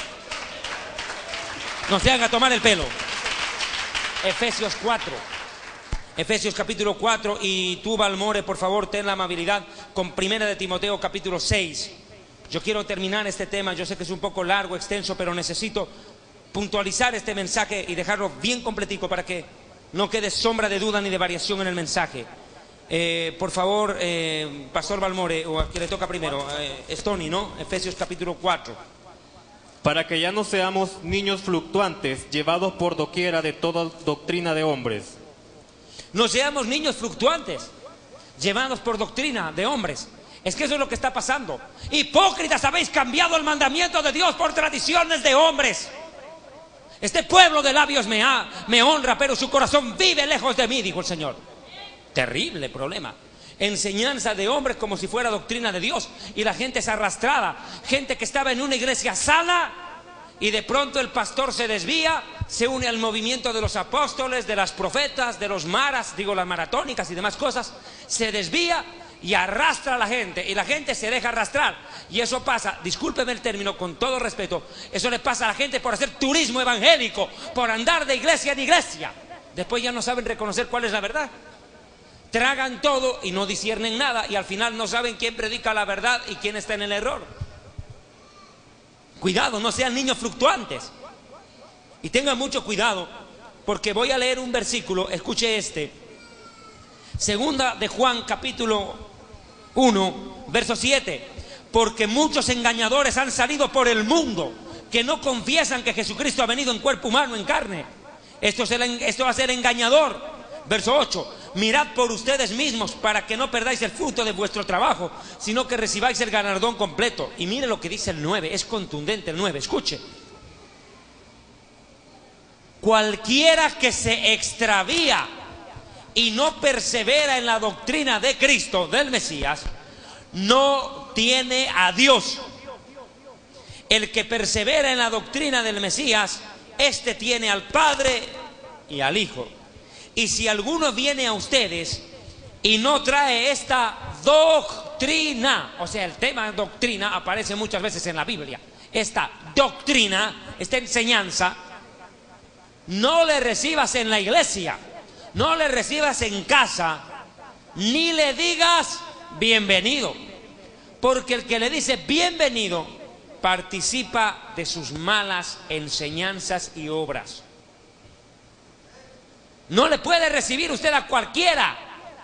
Speaker 1: No se haga tomar el pelo. Efesios 4, Efesios capítulo 4, y tú, Balmore, por favor, ten la amabilidad con Primera de Timoteo capítulo 6. Yo quiero terminar este tema, yo sé que es un poco largo, extenso, pero necesito puntualizar este mensaje y dejarlo bien completico para que no quede sombra de duda ni de variación en el mensaje. Por favor, Pastor Balmore, o a quien le toca primero, Stony, ¿no? Efesios capítulo 4.
Speaker 2: Para que ya no seamos niños fluctuantes, llevados por doquiera de toda doctrina de hombres.
Speaker 1: No seamos niños fluctuantes, llevados por doctrina de hombres. Es que eso es lo que está pasando. Hipócritas, habéis cambiado el mandamiento de Dios por tradiciones de hombres. Este pueblo de labios me honra, pero su corazón vive lejos de mí, dijo el Señor. Terrible problema. Enseñanza de hombres como si fuera doctrina de Dios, y la gente es arrastrada. Gente que estaba en una iglesia sana y de pronto el pastor se desvía, se une al movimiento de los apóstoles, de las profetas, de los maras, digo las maratónicas y demás cosas, se desvía y arrastra a la gente, y la gente se deja arrastrar. Y eso pasa, discúlpeme el término con todo respeto, eso le pasa a la gente por hacer turismo evangélico, por andar de iglesia en iglesia. Después ya no saben reconocer cuál es la verdad. Tragan todo y no disciernen nada, y al final no saben quién predica la verdad y quién está en el error. Cuidado, no sean niños fluctuantes. Y tengan mucho cuidado, porque voy a leer un versículo, escuche este. Segunda de Juan capítulo 1, verso 7. Porque muchos engañadores han salido por el mundo, que no confiesan que Jesucristo ha venido en cuerpo humano, en carne. Esto va a ser engañador. Verso 8. Mirad por ustedes mismos para que no perdáis el fruto de vuestro trabajo, sino que recibáis el galardón completo. Y mire lo que dice el 9, es contundente el 9, escuche. Cualquiera que se extravía y no persevera en la doctrina de Cristo, del Mesías, no tiene a Dios. El que persevera en la doctrina del Mesías, este tiene al Padre y al Hijo. Y si alguno viene a ustedes y no trae esta doctrina, o sea, el tema doctrina aparece muchas veces en la Biblia, esta doctrina, esta enseñanza, no le recibas en la iglesia, no le recibas en casa, ni le digas bienvenido, porque el que le dice bienvenido participa de sus malas enseñanzas y obras. No le puede recibir usted a cualquiera.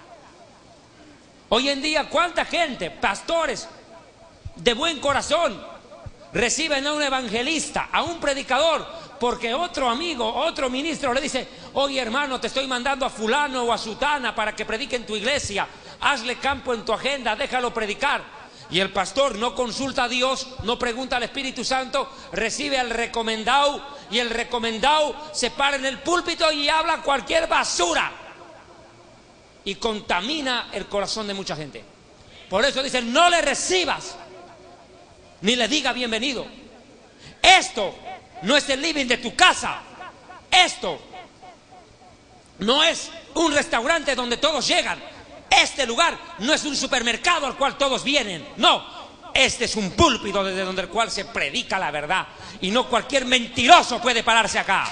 Speaker 1: Hoy en día, ¿cuánta gente, pastores de buen corazón, reciben a un evangelista, a un predicador, porque otro amigo, otro ministro le dice: oye hermano, te estoy mandando a fulano o a sutana para que predique en tu iglesia, hazle campo en tu agenda, déjalo predicar? Y el pastor no consulta a Dios, no pregunta al Espíritu Santo, recibe al recomendado, y el recomendado se para en el púlpito y habla cualquier basura y contamina el corazón de mucha gente. Por eso dicen: no le recibas ni le diga bienvenido. Esto no es el living de tu casa. Esto no es un restaurante donde todos llegan. Este lugar no es un supermercado al cual todos vienen. No, este es un púlpito desde donde el cual se predica la verdad, y no cualquier mentiroso puede pararse acá.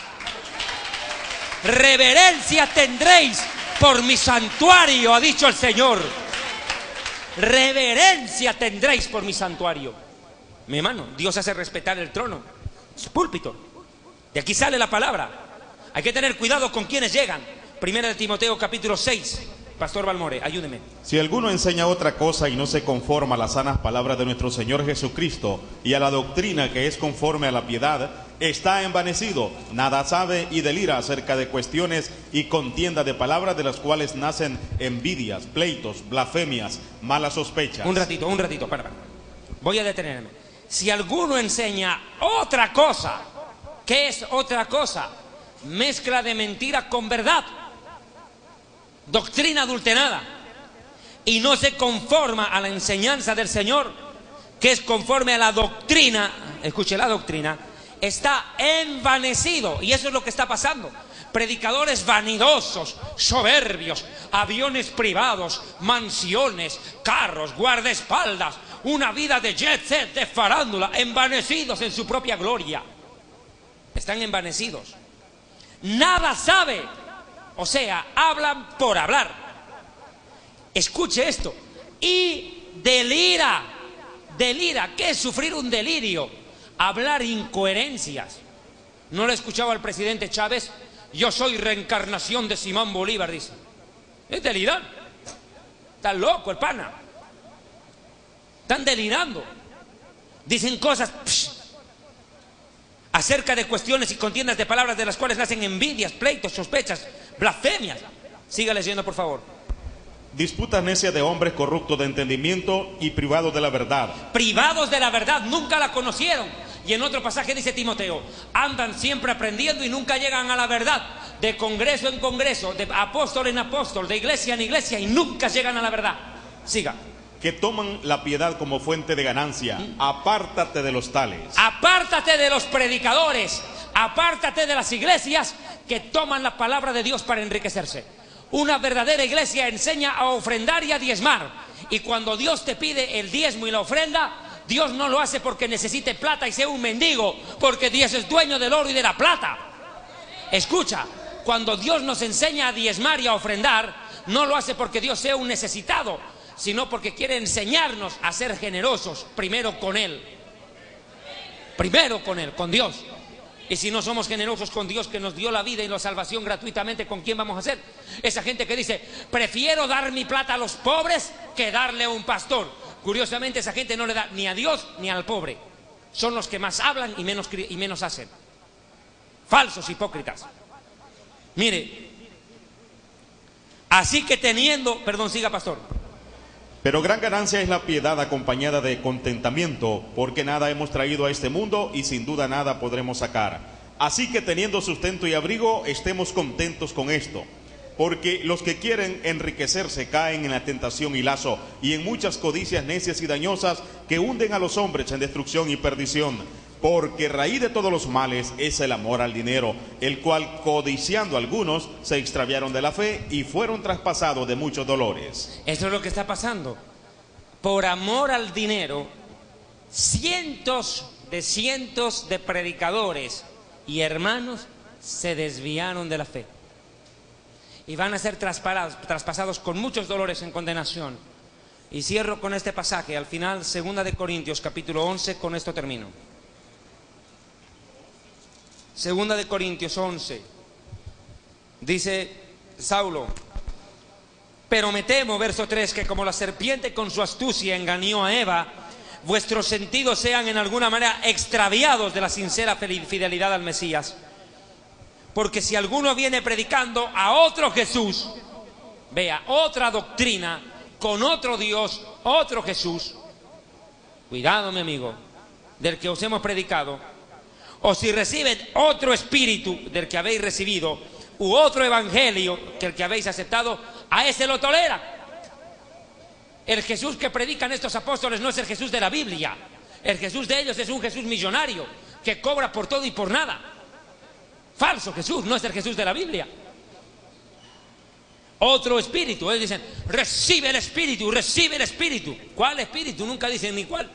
Speaker 1: Reverencia tendréis por mi santuario, ha dicho el Señor. Reverencia tendréis por mi santuario. Mi hermano, Dios hace respetar el trono, su púlpito. De aquí sale la palabra. Hay que tener cuidado con quienes llegan. Primera de Timoteo capítulo 6. Pastor Balmore, ayúdeme.
Speaker 3: Si alguno enseña otra cosa y no se conforma a las sanas palabras de nuestro Señor Jesucristo y a la doctrina que es conforme a la piedad, está envanecido, nada sabe y delira acerca de cuestiones y contienda de palabras, de las cuales nacen envidias, pleitos, blasfemias, malas sospechas.
Speaker 1: Un ratito, para. Voy a detenerme. Si alguno enseña otra cosa, ¿qué es otra cosa? Mezcla de mentira con verdad, doctrina adulterada, y no se conforma a la enseñanza del Señor, que es conforme a la doctrina. Escuche, la doctrina está envanecido, y eso es lo que está pasando. Predicadores vanidosos, soberbios, aviones privados, mansiones, carros, guardaespaldas, una vida de jet set, de farándula, envanecidos en su propia gloria. Están envanecidos. Nada sabe, o sea, hablan por hablar. Escuche esto. Y delira. Delira. ¿Qué es sufrir un delirio? Hablar incoherencias. ¿No lo escuchaba el presidente Chávez? Yo soy reencarnación de Simón Bolívar, dice. Es delirar. Está loco el pana. Están delirando. Dicen cosas acerca de cuestiones y contiendas de palabras, de las cuales nacen envidias, pleitos, sospechas, blasfemias. Siga leyendo, por favor.
Speaker 3: Disputas necias de hombres corruptos de entendimiento y privados de la verdad.
Speaker 1: Privados de la verdad, nunca la conocieron. Y en otro pasaje dice Timoteo: andan siempre aprendiendo y nunca llegan a la verdad. De congreso en congreso, de apóstol en apóstol, de iglesia en iglesia, y nunca llegan a la verdad. Siga.
Speaker 3: Que toman la piedad como fuente de ganancia. Apártate de los tales.
Speaker 1: Apártate de los predicadores. Apártate de las iglesias que toman la palabra de Dios para enriquecerse. Una verdadera iglesia enseña a ofrendar y a diezmar. Y cuando Dios te pide el diezmo y la ofrenda, Dios no lo hace porque necesite plata y sea un mendigo, porque Dios es dueño del oro y de la plata. Escucha, cuando Dios nos enseña a diezmar y a ofrendar, no lo hace porque Dios sea un necesitado, sino porque quiere enseñarnos a ser generosos primero con Él. Primero con Él, con Dios. Y si no somos generosos con Dios, que nos dio la vida y la salvación gratuitamente, ¿con quién vamos a ser? Esa gente que dice: prefiero dar mi plata a los pobres que darle a un pastor. Curiosamente, esa gente no le da ni a Dios ni al pobre. Son los que más hablan y menos hacen. Falsos hipócritas. Mire, así que teniendo... Perdón, siga, pastor.
Speaker 3: Pero gran ganancia es la piedad acompañada de contentamiento, porque nada hemos traído a este mundo y sin duda nada podremos sacar. Así que teniendo sustento y abrigo, estemos contentos con esto. Porque los que quieren enriquecerse caen en la tentación y lazo, y en muchas codicias necias y dañosas que hunden a los hombres en destrucción y perdición. Porque raíz de todos los males es el amor al dinero, el cual, codiciando algunos, se extraviaron de la fe y fueron traspasados de muchos dolores.
Speaker 1: Eso es lo que está pasando. Por amor al dinero, cientos de predicadores y hermanos se desviaron de la fe. y van a ser traspasados con muchos dolores en condenación. Y cierro con este pasaje, al final, 2 de Corintios, capítulo 11, con esto termino. 2 de Corintios 11, dice Saulo: pero me temo, verso 3, que como la serpiente con su astucia engañó a Eva, vuestros sentidos sean en alguna manera extraviados de la sincera fidelidad al Mesías. Porque si alguno viene predicando a otro Jesús, vea, otra doctrina, con otro Dios, otro Jesús, cuidado, mi amigo, del que os hemos predicado, o si reciben otro espíritu del que habéis recibido, u otro evangelio que el que habéis aceptado, a ese lo toleran. El Jesús que predican estos apóstoles no es el Jesús de la Biblia. El Jesús de ellos es un Jesús millonario que cobra por todo y por nada. Falso Jesús, no es el Jesús de la Biblia. Otro espíritu, ellos dicen: recibe el espíritu, recibe el espíritu. ¿Cuál espíritu? Nunca dicen ni cuál.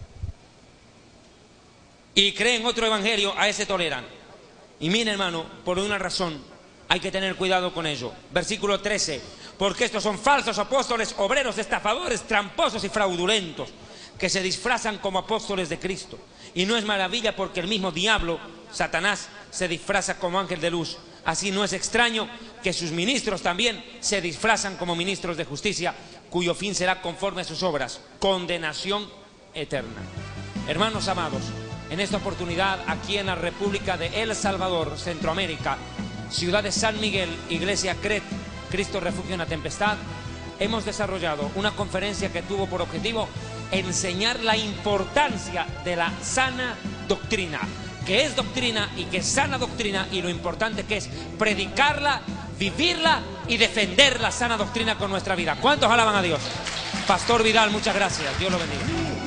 Speaker 1: Y creen otro evangelio, a ese toleran. Y miren, hermano, por una razón hay que tener cuidado con ello. Versículo 13: porque estos son falsos apóstoles, obreros, estafadores, tramposos y fraudulentos, que se disfrazan como apóstoles de Cristo. Y no es maravilla, porque el mismo diablo, Satanás, se disfraza como ángel de luz. Así no es extraño que sus ministros también se disfrazan como ministros de justicia, cuyo fin será conforme a sus obras: condenación eterna. Hermanos amados, en esta oportunidad, aquí en la República de El Salvador, Centroamérica, ciudad de San Miguel, iglesia CRET, Cristo Refugio en la Tempestad, hemos desarrollado una conferencia que tuvo por objetivo enseñar la importancia de la sana doctrina, que es doctrina y que es sana doctrina, y lo importante que es predicarla, vivirla y defender la sana doctrina con nuestra vida. ¿Cuántos alaban a Dios? Pastor Vidal, muchas gracias. Dios lo bendiga.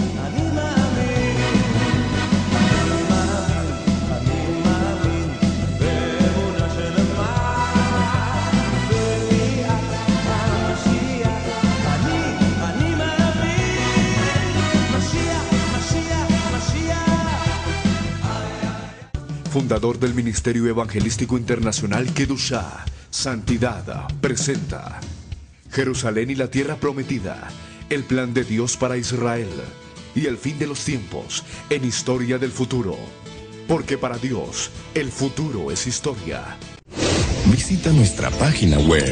Speaker 4: Fundador del Ministerio Evangelístico Internacional Kedushá, Santidad, presenta Jerusalén y la Tierra Prometida, el plan de Dios para Israel y el fin de los tiempos en Historia del Futuro. Porque para Dios, el futuro es historia.
Speaker 5: Visita nuestra página web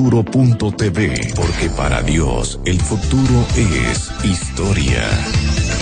Speaker 5: www.historiadelfuturo.tv, porque para Dios el futuro es historia.